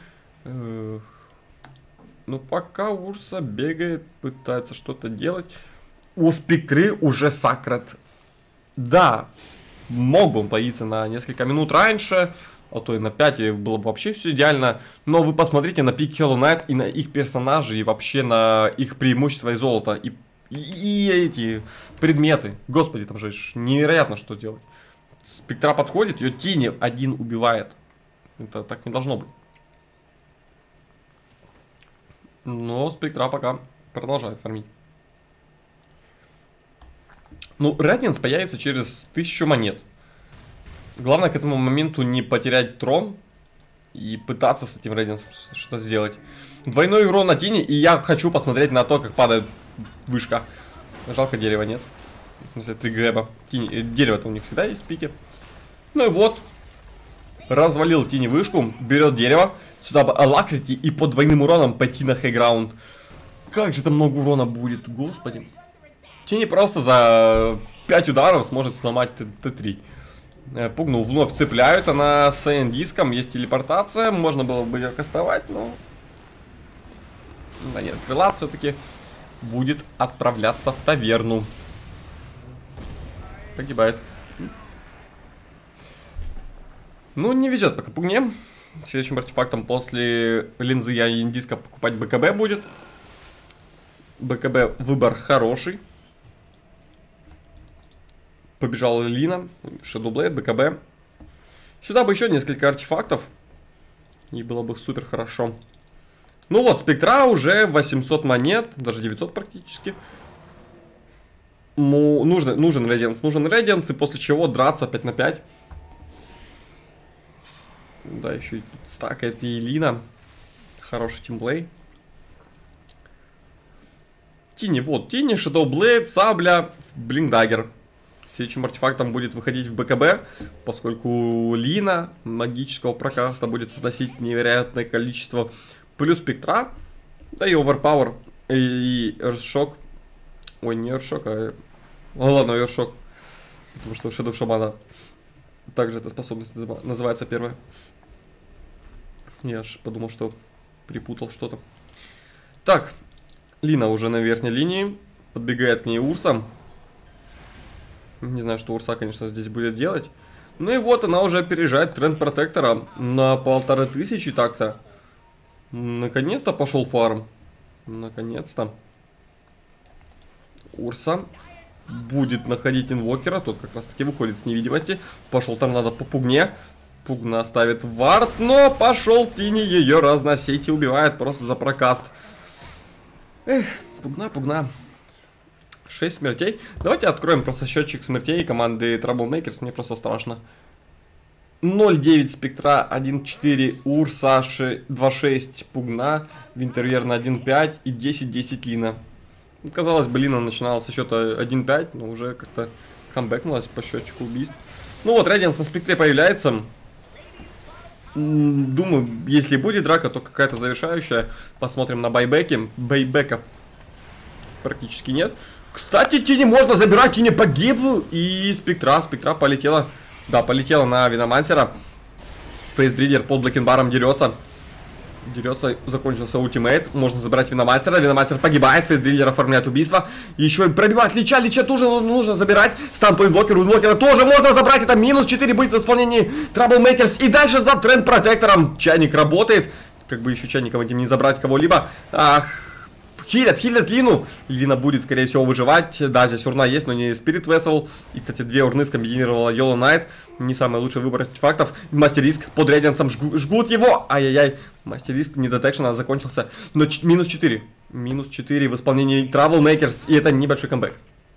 Ну пока Урса бегает, пытается что-то делать. У Спектры уже Сакрат. Да. Мог бы он появиться на несколько минут раньше, а то и на 5, и было бы вообще все идеально. Но вы посмотрите на пик Hollow Knight и на их персонажей, и вообще на их преимущества и золото, и эти предметы. Господи, там же невероятно что делать. Спектра подходит, ее Тини один убивает. Это так не должно быть. Но Спектра пока продолжает фармить. Ну, Radiance появится через 1000 монет. Главное к этому моменту не потерять трон и пытаться с этим Radiance что-то сделать. Двойной урон на Тини, и я хочу посмотреть на то, как падает вышка. Жалко, дерева нет. В смысле, 3 грэба. Дерево-то у них всегда есть в пике. Ну и вот. Развалил Тини вышку, берет дерево. Сюда бы алакрити и по двойным уроном пойти на хайграунд. Как же там много урона будет, господи. Тини просто за 5 ударов сможет сломать Т3. Пугну вновь цепляют, она с диском, есть телепортация, можно было бы ее кастовать, но... Да нет, крылат все-таки будет отправляться в таверну. Погибает. Ну, не везет пока Пугне. Следующим артефактом после линзы и диска покупать БКБ будет. БКБ выбор хороший. Побежала Лина, Shadowblade, БКБ. Сюда бы еще несколько артефактов. И было бы супер хорошо. Ну вот, Спектра уже 800 монет, даже 900 практически. Нужен Radiance, и после чего драться 5 на 5. Да, еще и тут стакает и Лина. Хороший тимплей. Тини, вот, Тини, Shadow Blade, Сабля, Блинкдаггер. Следующим артефактом будет выходить в БКБ, поскольку Лина магического прокаста будет вносить невероятное количество. Плюс спектра, да и оверпауэр, и Эршок. Ой, не Эршок, а... ладно, Эршок. Потому что Shadow Шамана. Также эта способность называется первая. Я аж подумал, что припутал что-то. Так, Лина уже на верхней линии. Подбегает к ней Урса. Не знаю, что Урса, конечно, здесь будет делать. Ну и вот она уже опережает тренд протектора на 1500 так-то. Наконец-то пошел фарм. Наконец-то. Урса будет находить инвокера. Тот как раз таки выходит с невидимости. Пошел торнадо по Пугне. Пугна ставит вард, но пошел Тини ее разносить и убивает просто за прокаст. Эх, Пугна. 6 смертей. Давайте откроем просто счетчик смертей команды Troublemakers. Мне просто страшно. 0-9 спектра, 1-4 Урса, 2-6 Пугна, Винтерьер на 1-5 и 10-10 Лина. Казалось бы, Лина начинала со счета 1-5, но уже как-то камбэкнулась по счетчику убийств. Ну вот, Рейдианс на спектре появляется. Думаю, если будет драка, то какая-то завершающая. Посмотрим на байбеки. Байбеков практически нет. Кстати, Тини можно забирать, Тини погиб. И спектра полетела. Да, полетела на Виномансера. Фейсбридер под Блэкенбаром дерется. Закончился ультимейт. Можно забрать Виномансера. Виномансер погибает. Фейсбридер оформляет убийство. Еще и пробивает Лича. Лича тоже нужно забирать. Стан по инвокеру. Инвокера тоже можно забрать. Это минус 4 будет в исполнении Troublemakers. И дальше за тренд протектором. Чайник работает. Как бы еще чайником этим не забрать кого-либо. Ах. Хилят Лину. Лина будет, скорее всего, выживать. Да, здесь урна есть, но не Spirit Vessel. И, кстати, две урны скомбинировала Yellow Knight. Не самый лучший выбор артефактов. Мастер Риск под Рейдиансом жгут его. Ай-яй-яй. Мастер Риск не детекшена закончился. Но минус 4. Минус 4 в исполнении Troublemakers. И это небольшой камбэк.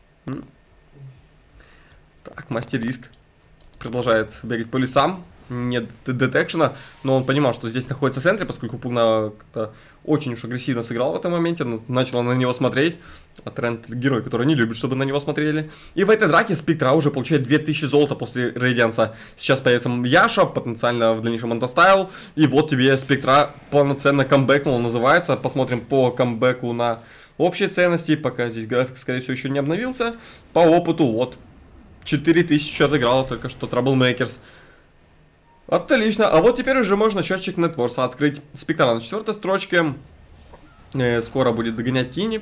Так, Мастер Риск продолжает бегать по лесам. Нет детекшена, но он понимал, что здесь находится в центре, поскольку Пугна как-то очень уж агрессивно сыграл в этом моменте, начал на него смотреть, а Тренд герой, который не любит, чтобы на него смотрели. И в этой драке Спектра уже получает 2000 золота после Рейдианса. Сейчас появится Яша, потенциально в дальнейшем Антастайл, и вот тебе Спектра полноценно камбэкнул, называется. Посмотрим по камбэку на общие ценности, пока здесь график, скорее всего, еще не обновился. По опыту, вот, 4000 отыграла только что Troublemakers. Отлично, а вот теперь уже можно счетчик Нетворса открыть. Спектра на 4-й строчке. Скоро будет догонять Тини.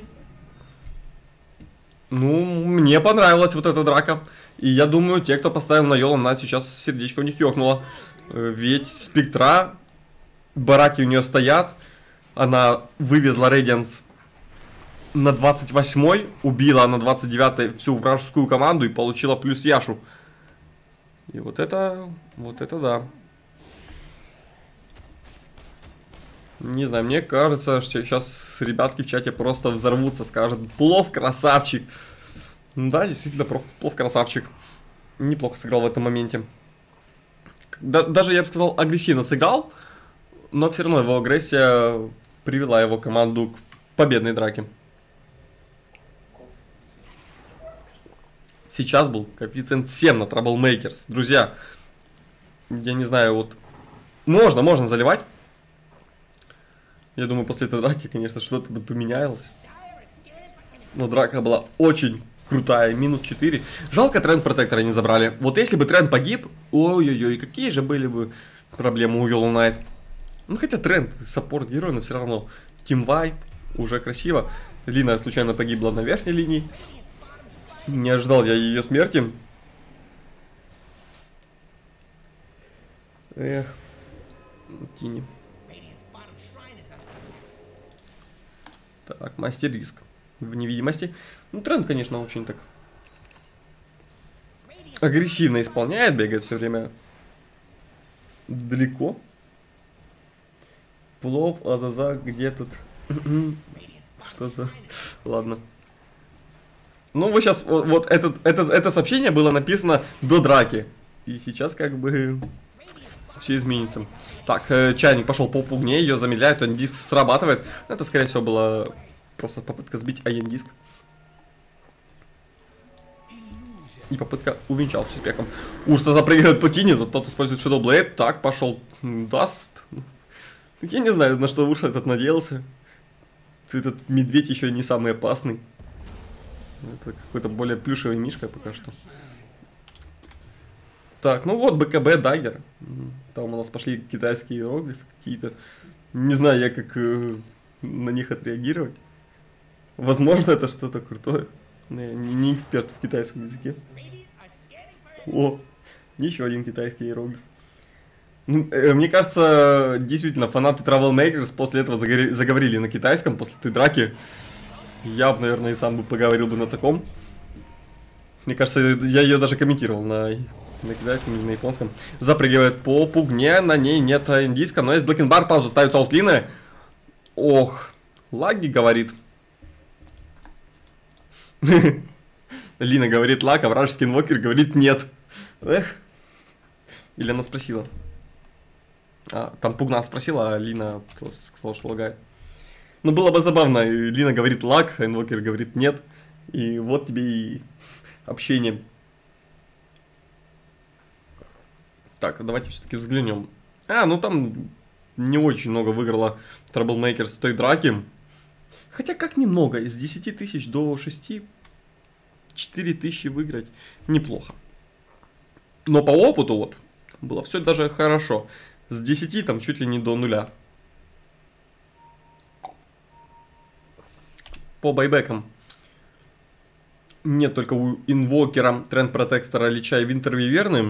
Ну, мне понравилась вот эта драка. И я думаю, те, кто поставил на Yellow Knight, сейчас сердечко у них ёкнуло. Ведь Спектра, бараки у нее стоят. Она вывезла Рейдианс на 28-й, убила на 29-й всю вражескую команду и получила плюс Яшу. И вот это да. Не знаю, мне кажется, что сейчас ребятки в чате просто взорвутся, скажут: Плов красавчик. Да, действительно, Плов красавчик. Неплохо сыграл в этом моменте. Даже, я бы сказал, агрессивно сыграл, но все равно его агрессия привела его команду к победной драке. Сейчас был коэффициент 7 на Troublemakers. Друзья, я не знаю, вот... Можно заливать. Я думаю, после этой драки, конечно, что-то поменялось. Но драка была очень крутая. Минус 4. Жалко, тренд протектора не забрали. Вот если бы тренд погиб, ой-ой-ой, какие же были бы проблемы у Yellow Knight. Ну, хотя тренд, саппорт герой, но все равно. Team Vibe, уже красиво. Лина случайно погибла на верхней линии. Не ожидал я ее смерти. Эх. Тини. Так, Мастер Риск в невидимости. Ну, тренд, конечно, очень так агрессивно исполняет, бегает все время далеко. Плов, Азаза, где тут? Что за... Ладно. Ну, вы сейчас, вот это сообщение было написано до драки. И сейчас как бы все изменится. Так, чайник пошел по Пугне, ее замедляют, диск срабатывает. Это, скорее всего, было Просто попытка сбить Айн-диск. И попытка увенчалась успехом. Урса запрыгивает по тени, но тот использует Shadow Blade. Так, пошел Даст. Я не знаю, на что Урса этот надеялся. Этот медведь еще не самый опасный. Это какой-то более плюшевый мишка пока что. Так, ну вот БКБ Даггер. Там у нас пошли китайские иероглифы какие-то. Не знаю я, как на них отреагировать. Возможно, это что-то крутое. Но я не эксперт в китайском языке. О, еще один китайский иероглиф. Ну, мне кажется, действительно, фанаты Travelmakers после этого заговорили на китайском, после той драки. Я бы, наверное, и сам бы поговорил бы на таком. Мне кажется, я ее даже комментировал на китайском или на японском. Запрыгивает по пугне, на ней нет индийска, но есть Блэкенбар, пауза, ставится аутлины. Ох, лаги, говорит. Лина говорит лаг, а вражеский инвокер говорит нет. Эх. Или она спросила. Там Пугна спросила, а Лина просто сказала, что лагает. Ну, было бы забавно. Лина говорит лаг, а инвокер говорит нет. И вот тебе и общение. Так, давайте все-таки взглянем. Ну там не очень много выиграла Troublemaker с той драки. Хотя как немного, из 10 тысяч до 6, 4 тысячи выиграть неплохо. Но по опыту вот, было все даже хорошо. С 10 там чуть ли не до 0. По байбекам. Нет только у инвокера, тренд протектора, лича и винтервиверны.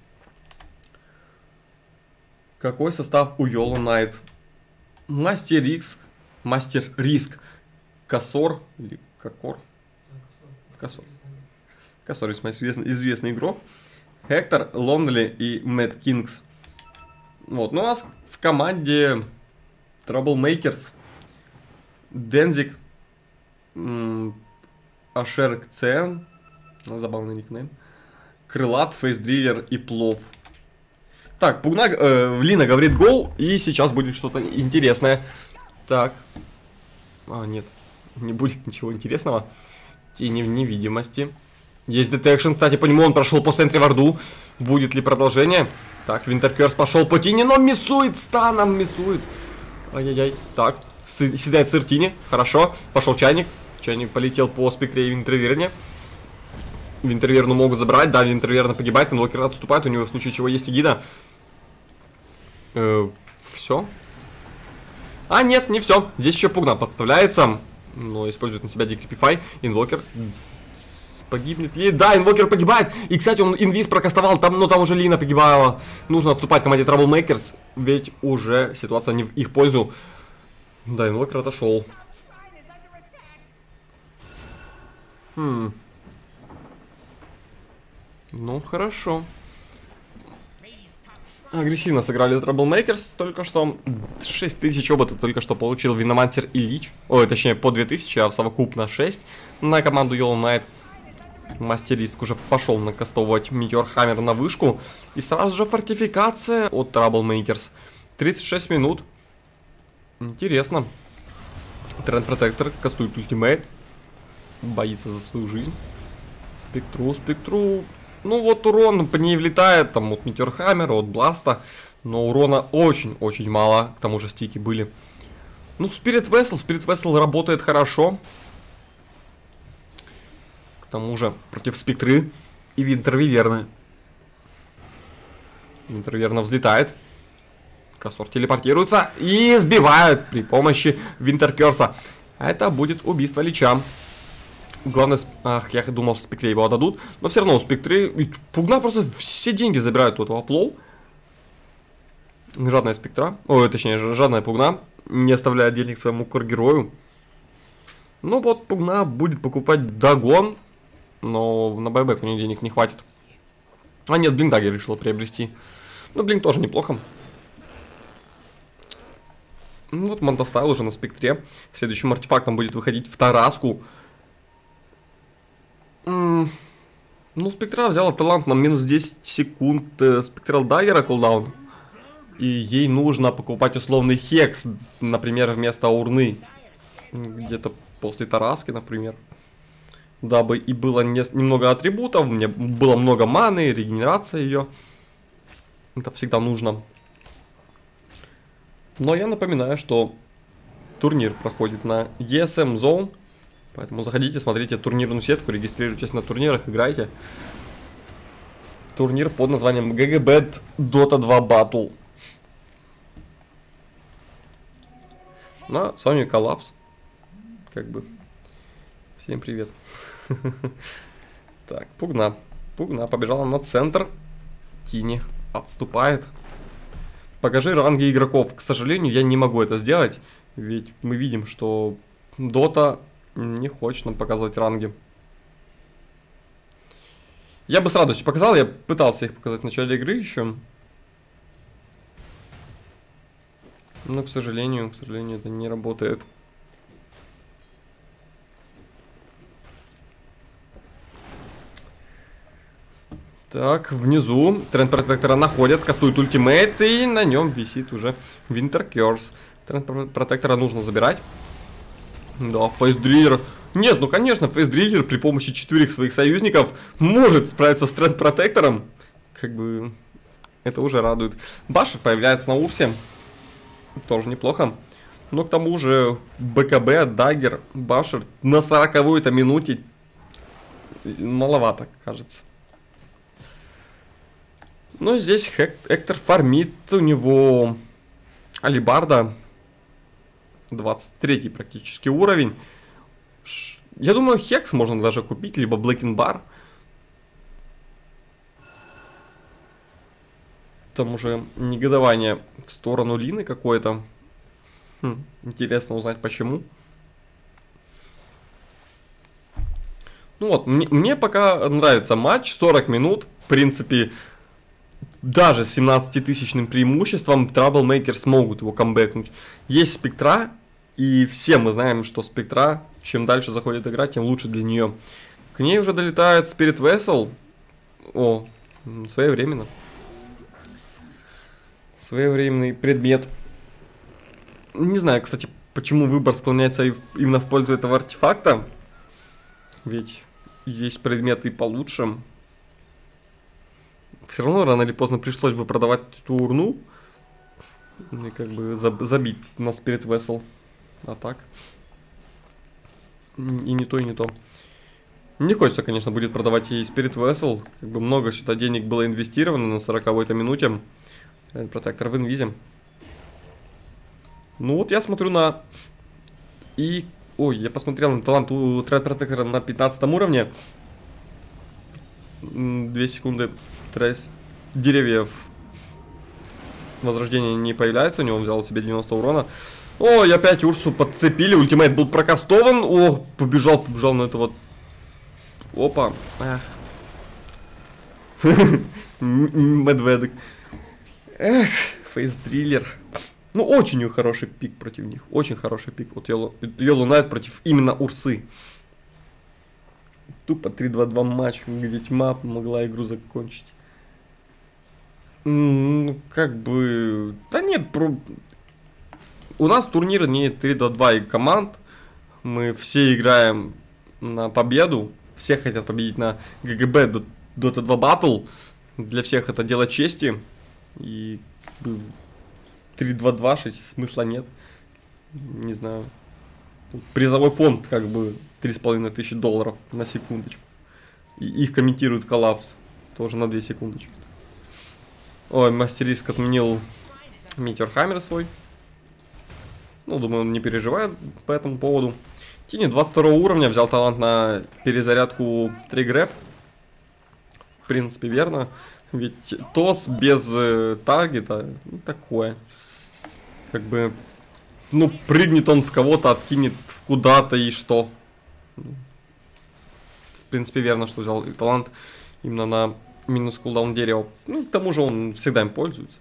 Какой состав у Йоло Найт? Мастер Риск, Косор или Кокор? Косор весьма известный игрок. Хектор, Лонли и Мэтт Кингс. Вот, ну у нас в команде Troublemakers Дензик, Ашер Кцен, забавный никнейм, Крылат, Фейсдриллер и Плов. Так, Пугна, Лина говорит гол, и сейчас будет что-то интересное. Так, нет, не будет ничего интересного. Тени в невидимости. Есть детекшн, кстати, по нему он прошел по центре варду. Будет ли продолжение? Так, Винтеркерс пошел по тени, но миссует, станом миссует. Ай-яй-яй, так, седает Циртини, хорошо, пошел Чайник. Чайник полетел по спектре и Винтерверне. Винтерверну могут забрать, да, Винтерверна погибает, инвокер отступает, у него в случае чего есть эгида. Все. Нет, не все. Здесь еще Пугна подставляется, но использует на себя Декрипифай. Инвокер погибнет ли? Да, инвокер погибает. И, кстати, он инвиз прокастовал, там уже Лина погибала. Нужно отступать команде Troublemakers, ведь уже ситуация не в их пользу. Да, инвокер отошел. Ну, хорошо. Агрессивно сыграли Troublemakers только что. 6000 опыта только что получил Виномантер и Лич. Ой, точнее, по 2000, а в совокупно 6 на команду Yellow Knight. Мастериск уже пошел накастовывать Метеор Хаммер на вышку. И сразу же фортификация от Troublemakers. 36 минут. Интересно. Тренд Протектор кастует ультимейт. Боится за свою жизнь. Спектру. Ну вот урон по ней влетает, там от Метеор Хаммера, от Бласта. Но урона очень-очень мало. К тому же стики были. Ну, Spirit Vessel работает хорошо. К тому же против Спектры и Винтервиверны. Винтервиверна взлетает. Косор телепортируется и сбивает при помощи Винтеркерса. Это будет убийство Лича. Главное, я думал, в Спектре его отдадут. Но все равно у Спектры... Пугна просто все деньги забирают у этого Плоу. Жадная Спектра. Ой, точнее, жадная Пугна. Не оставляет денег своему кор-герою. Ну вот, Пугна будет покупать Дагон. Но на байбек у нее денег не хватит. Нет, Блинк я решила приобрести. Ну, Блинк тоже неплохо. Ну, вот Монтастайл уже на Спектре. Следующим артефактом будет выходить в Тараску. Ну, Спектра взяла талант на минус 10 секунд Спектрал Даггера кулдаун. И ей нужно покупать условный Хекс, например, вместо урны. где-то после Тараски, например. Дабы и было немного атрибутов, мне было много маны, регенерация ее. Это всегда нужно. Но я напоминаю, что турнир проходит на ESM Zone. Поэтому заходите, смотрите турнирную сетку, регистрируйтесь на турнирах, играйте. Турнир под названием GGBet Dota 2 Battle. Ну, а с вами Коллапс. Как бы. Всем привет. Так, Пугна. Пугна побежала на центр. Тини отступает. Покажи ранги игроков. К сожалению, я не могу это сделать. Ведь мы видим, что Dota не хочет нам показывать ранги. Я бы с радостью показал. Я пытался их показать в начале игры еще. Но, к сожалению, это не работает. Так, внизу Тренд Протектора находят, кастует ультимейт, и на нем висит уже Winter Curse. Тренд Протектора нужно забирать. Да, Фейсдриллер. Нет, ну конечно, Фейсдриллер при помощи 4 своих союзников может справиться с Тренд Протектором. Как бы это уже радует. Башер появляется на Урсе. Тоже неплохо. Но к тому же БКБ, Даггер, Башер на 40-й-то минуте маловато, кажется. Но здесь Эктор фармит, у него Алибарда. 23-й практически уровень. Я думаю, Хекс можно даже купить, либо Блэкенбар. Там уже негодование в сторону Лины какое-то. Интересно узнать почему. Ну вот, мне пока нравится матч. 40 минут. В принципе, даже с 17-тысячным преимуществом Troublemaker могут его камбэкнуть. Есть Спектра. И все мы знаем, что Спектра, чем дальше заходит игра, тем лучше для нее. К ней уже долетает Spirit Vessel. О, своевременно. Своевременный предмет. Не знаю, кстати, почему выбор склоняется именно в пользу этого артефакта. Ведь есть предметы получше. Все равно рано или поздно пришлось бы продавать эту урну. И как бы забить на Spirit Vessel. А так. И не то, и не то. Не хочется, конечно, будет продавать ей Spirit Vessel. Как бы много сюда денег было инвестировано на 40-й-то минуте. Протектор в инвизе. Ну вот я смотрю на... И... Ой, я посмотрел на талант у Тренд Протектора на 15 уровне. 2 секунды. Трейс деревьев. Возрождение не появляется. У него он взял себе 90 урона. Ой, опять Урсу подцепили. Ультимейт был прокастован. Ох, побежал на это вот. Опа. Эх. Медведик. Эх, Фейсдриллер. Ну, очень хороший пик против них. Очень хороший пик. Вот Yellow Knight против именно Урсы. Тупо 3-2-2 матч, где тьма могла игру закончить. Ну, как бы... Да нет, у нас турнир не 3-2 и команд. Мы все играем на победу. Все хотят победить на GGB Dota 2 Battle. Для всех это дело чести. И 3-2-2 смысла нет. Не знаю. Тут призовой фонд как бы $3500 на секундочку. И их комментирует Коллапс. Тоже на 2 секундочки. Ой, Мастериск отменил Meteor Hammer свой. Ну, думаю, он не переживает по этому поводу. Тини 22 уровня взял талант на перезарядку 3 грэб. В принципе, верно. Ведь ТОС без таргета, ну, такое. Как бы, ну, прыгнет он в кого-то, откинет куда-то и что. В принципе, верно, что взял талант именно на минус кулдаун дерева. Ну, к тому же он всегда им пользуется.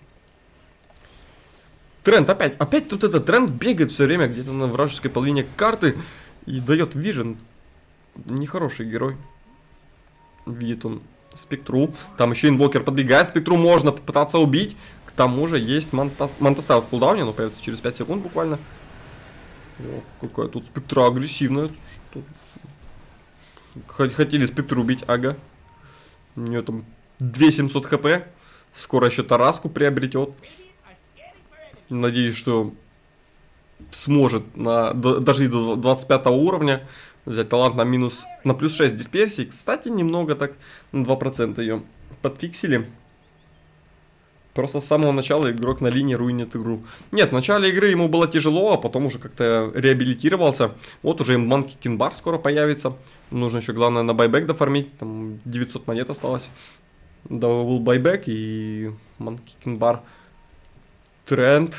Тренд опять тут этот тренд бегает все время где-то на вражеской половине карты и дает вижен. Нехороший герой. Видит он Спектру. Там еще инвокер подбегает. Спектру можно попытаться убить. К тому же есть Мантастар в кулдауне. Но появится через 5 секунд буквально. О, какая тут спектра агрессивная. Что? Хотели спектру убить, ага. У нее там 2700 хп. Скоро еще Тараску приобретет. Надеюсь, что сможет даже и до 25 уровня взять талант на плюс 6 дисперсии. Кстати, немного так, на 2% ее подфиксили. Просто с самого начала игрок на линии руинит игру. Нет, в начале игры ему было тяжело, а потом уже как-то реабилитировался. Вот уже Monkey King Bar скоро появится. Нужно еще, главное, на байбек дофармить. Там 900 монет осталось. Double байбек и Monkey King Bar. Тренд.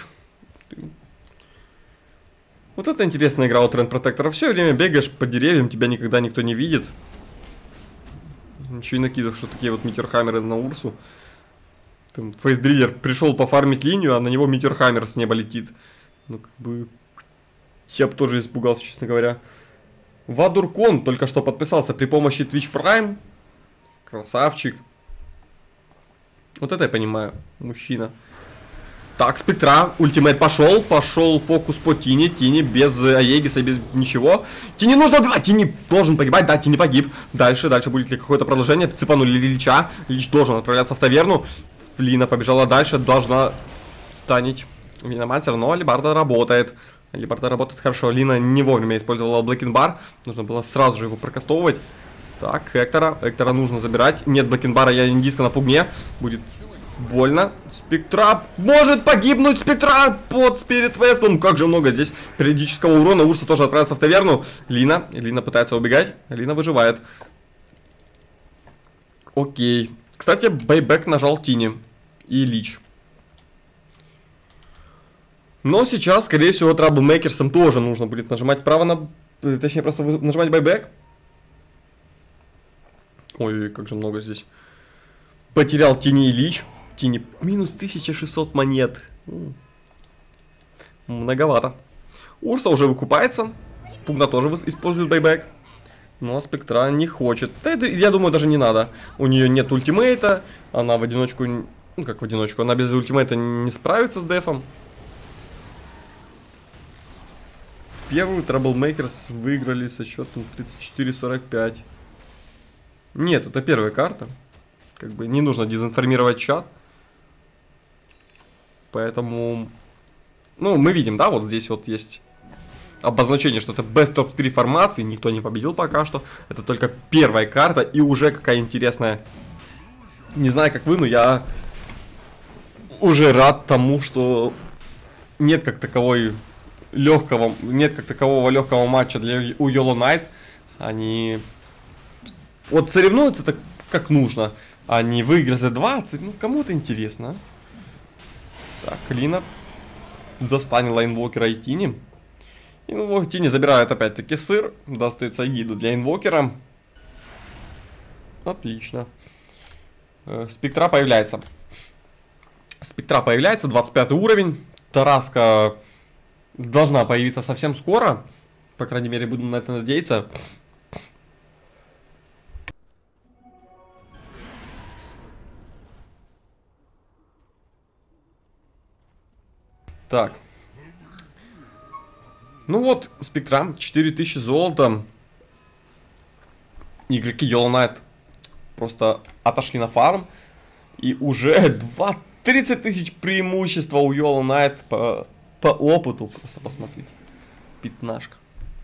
Вот это интересная игра у Тренд Протектора. Все время бегаешь по деревьям, тебя никогда никто не видит. Еще и накидываешь, что такие вот метеорхаммеры на Урсу. Фейсдриллер пришел пофармить линию, а на него метеорхаммер с неба летит. Ну, как бы... Я бы тоже испугался, честно говоря. Вадуркон только что подписался при помощи Twitch Prime. Красавчик. Вот это я понимаю. Мужчина. Так, спектра. Ультимейт пошел. Пошел фокус по Тине. Тине без Аегиса, без ничего. Тине нужно убивать. Тине должен погибать. Да, Тине погиб. Дальше будет ли какое-то продолжение. Цепанули Лича. Лич должен отправляться в таверну. Лина побежала дальше, должна станить Виномастер, но Алибарда работает. Алибарда работает хорошо. Лина не вовремя использовала Блэкенбар. Нужно было сразу же его прокастовывать. Так, Эктора нужно забирать. Нет Блэкенбара, я индийска на пугне. Будет больно. Спектра может погибнуть. Спектра под Спирит Веслом. Как же много здесь периодического урона. Урса тоже отправится в таверну. Лина пытается убегать. Лина выживает. Окей. Кстати, байбек нажал Тини и Лич. Но сейчас, скорее всего, траблмейкерсам тоже нужно будет нажимать право на... Точнее, просто нажимать байбек. Ой, как же много здесь. Потерял Тини и Лич. Тини минус 1600 монет. Многовато. Урса уже выкупается. Пугна тоже использует байбек. Но Спектра не хочет. Да, я думаю, даже не надо. У нее нет ультимейта. Она в одиночку... Ну, как в одиночку. Она без ультимейта не справится с дефом. Первую Траблмейкерс выиграли со счетом 34-45. Нет, это первая карта. Как бы не нужно дезинформировать чат. Поэтому... Ну, мы видим, да, вот здесь вот есть... обозначение, что это Best of 3 формат, и никто не победил пока что. Это только первая карта, и уже какая интересная. Не знаю, как вы, но я уже рад тому, что нет как такового легкого матча у Yellow Knight. Они вот соревнуются так, как нужно. Они выиграли за 20. Ну, кому-то интересно. Так, Лина застанила инвокера и Тини. И Тини забирает опять-таки сыр. Достается гиду для инвокера. Отлично. Спектра появляется. 25 уровень. Тараска должна появиться совсем скоро. По крайней мере, буду на это надеяться. Так. Ну вот, Спектра, 4000 золота. Игроки Yellow Knight просто отошли на фарм. И уже 30 тысяч преимущества у Yellow Knight по опыту. Просто посмотрите. Пятнашка.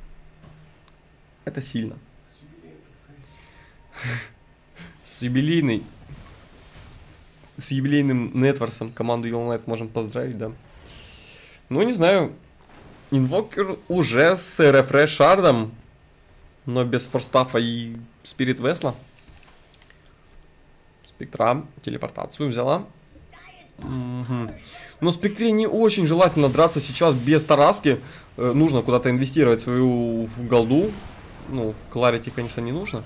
Это сильно. С юбилейным нетворсом команду Yellow Knight можем поздравить, да. Ну, не знаю. Инвокер уже с рефреш шардом, но без форстафа и Спирит Весла. Спектра телепортацию взяла. Но Спектре не очень желательно драться сейчас без Тараски. Нужно куда-то инвестировать свою голду. Ну, в Кларити, конечно, не нужно.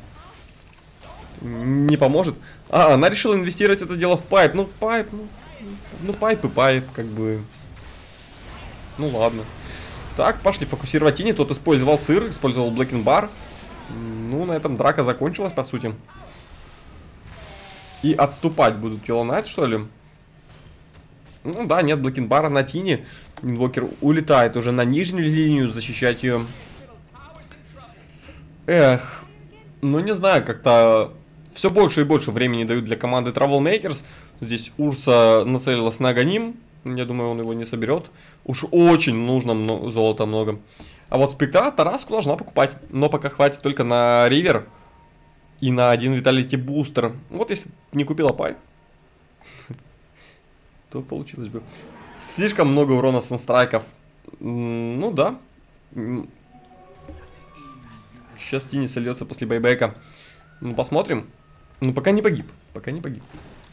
Не поможет. Она решила инвестировать это дело в пайп. Ну, пайп, ну пайп и пайп, как бы. Ну, ладно. Так, пошли фокусировать Тини. Тот использовал сыр, использовал Блэкенбар. Ну, на этом драка закончилась, по сути. И отступать будут Yellow Knight, что ли? Ну да, нет Блэкенбара на Тини. Инвокер улетает уже на нижнюю линию, защищать ее. Эх, ну не знаю, как-то все больше и больше времени дают для команды Troublemakers. Здесь Урса нацелилась на Аганим. Я думаю, он его не соберет. Уж очень нужно золота много. А вот Спектра Тараску должна покупать. Но пока хватит только на Ривер и на один Виталити бустер. Вот если не купила Пай, то получилось бы. Слишком много урона санстрайков. Ну да. Сейчас Тини сольется после байбека. Ну посмотрим. Ну пока не погиб. Пока не погиб.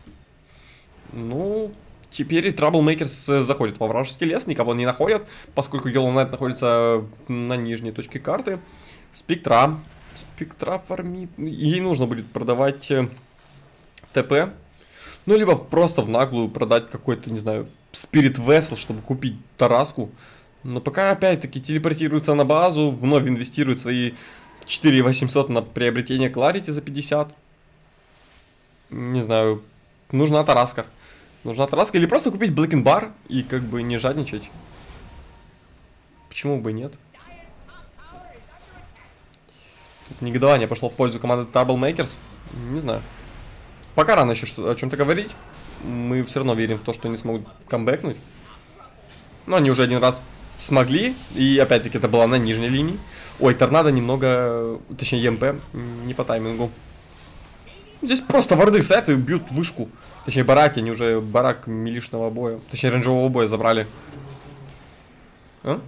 Ну, теперь и Troublemakers заходит во вражеский лес. Никого не находят, поскольку Yellow Knight находится на нижней точке карты. Спектра. Спектра фармит. Ей нужно будет продавать ТП. Ну, либо просто в наглую продать какой-то, не знаю, Spirit Vessel, чтобы купить Тараску. Но пока опять-таки телепортируется на базу, вновь инвестирует свои 4800 на приобретение Clarity за 50. Не знаю, нужна Тараска. Нужна Тараска или просто купить Black and Bar и как бы не жадничать. Почему бы нет? Тут негодование пошло в пользу команды Troublemakers. Не знаю. Пока рано еще о чем-то говорить. Мы все равно верим в то, что они смогут камбэкнуть. Но они уже один раз смогли. И опять-таки это было на нижней линии. Ой, торнадо немного... Точнее, ЕМП не по таймингу. Здесь просто варды стоят и бьют вышку. Точнее, бараки. Они уже барак милишного боя. Точнее, рейнджевого боя забрали. А?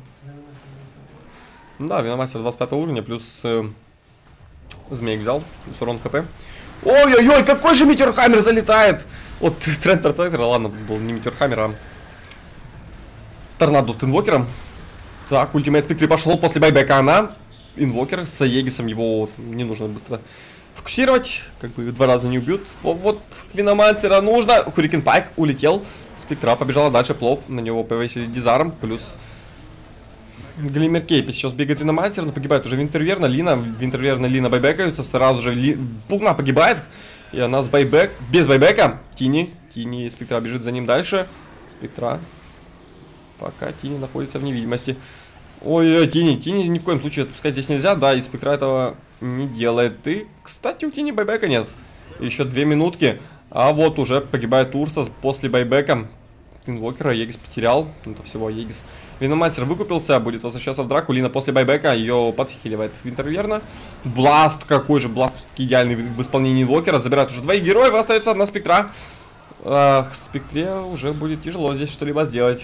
Да, Виномастер 25 уровня. Плюс змейк взял. Плюс урон ХП. Ой-ой-ой, какой же Метеорхаммер залетает! Вот тренд протектора, ладно, был не Метеорхаммер, а Торнадо с инвокером. Так, ультимейт Спектри пошел после байбека, она. Инвокер с Аегисом, его не нужно быстро фокусировать. Как бы 2 раза не убьют. Вот Виномансера нужно. Хурикен Пайк улетел. Спектра побежала дальше, плов. На него повесили дизарм. Плюс Глиммер Кейпи сейчас бегает Виномансер, но погибает уже Винтерверна, Лина. Винтерверна, Лина байбекаются. Сразу же Пугна погибает. И она с байбек. Без байбека. Тини. Тини. Спектра бежит за ним дальше. Спектра. Пока Тини находится в невидимости. Ой-ой, Тини. Тини ни в коем случае отпускать здесь нельзя. Да, и Спектра этого не делает. И, кстати, у Тини байбека нет. Еще 2 минутки. А вот уже погибает Урса после байбека. Инвокера Аегис потерял. Это всего Аегис. Виномансер выкупился, будет возвращаться в драку. Лина после байбека ее подхиливает Винтерверна. Бласт, какой же бласт идеальный в исполнении Инвокера. Забирает уже 2 героев, остается 1 Спектра. Спектре уже будет тяжело здесь что-либо сделать.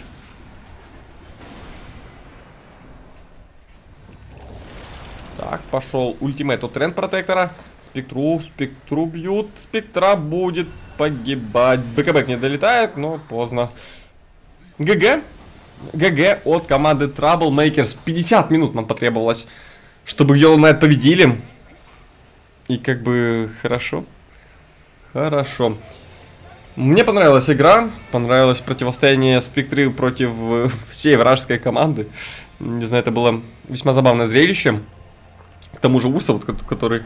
Так, пошел ультимейт от тренд протектора. Спектру бьют. Спектра будет погибать. БКБ не долетает, но поздно. ГГ. ГГ от команды Troublemakers. 50 минут нам потребовалось, чтобы Yellow Knight победили. И как бы хорошо. Хорошо. Мне понравилась игра. Понравилось противостояние Спектры против всей вражеской команды. Не знаю, это было весьма забавное зрелище. К тому же Урса, вот, который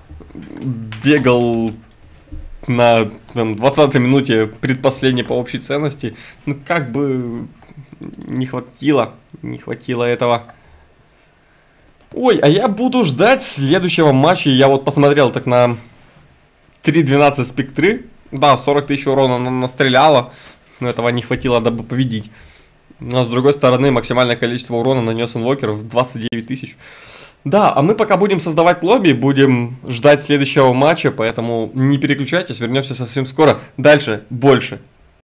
бегал на 20-й минуте предпоследней по общей ценности. Ну как бы не хватило этого. Ой, а я буду ждать следующего матча. Я вот посмотрел так на 3.12 Спектры. Да, 40 тысяч урона она настреляла, но этого не хватило, дабы победить. Но с другой стороны, максимальное количество урона нанес инвокер в 29 тысяч. Да, а мы пока будем создавать лобби, будем ждать следующего матча, поэтому не переключайтесь, вернемся совсем скоро. Дальше больше.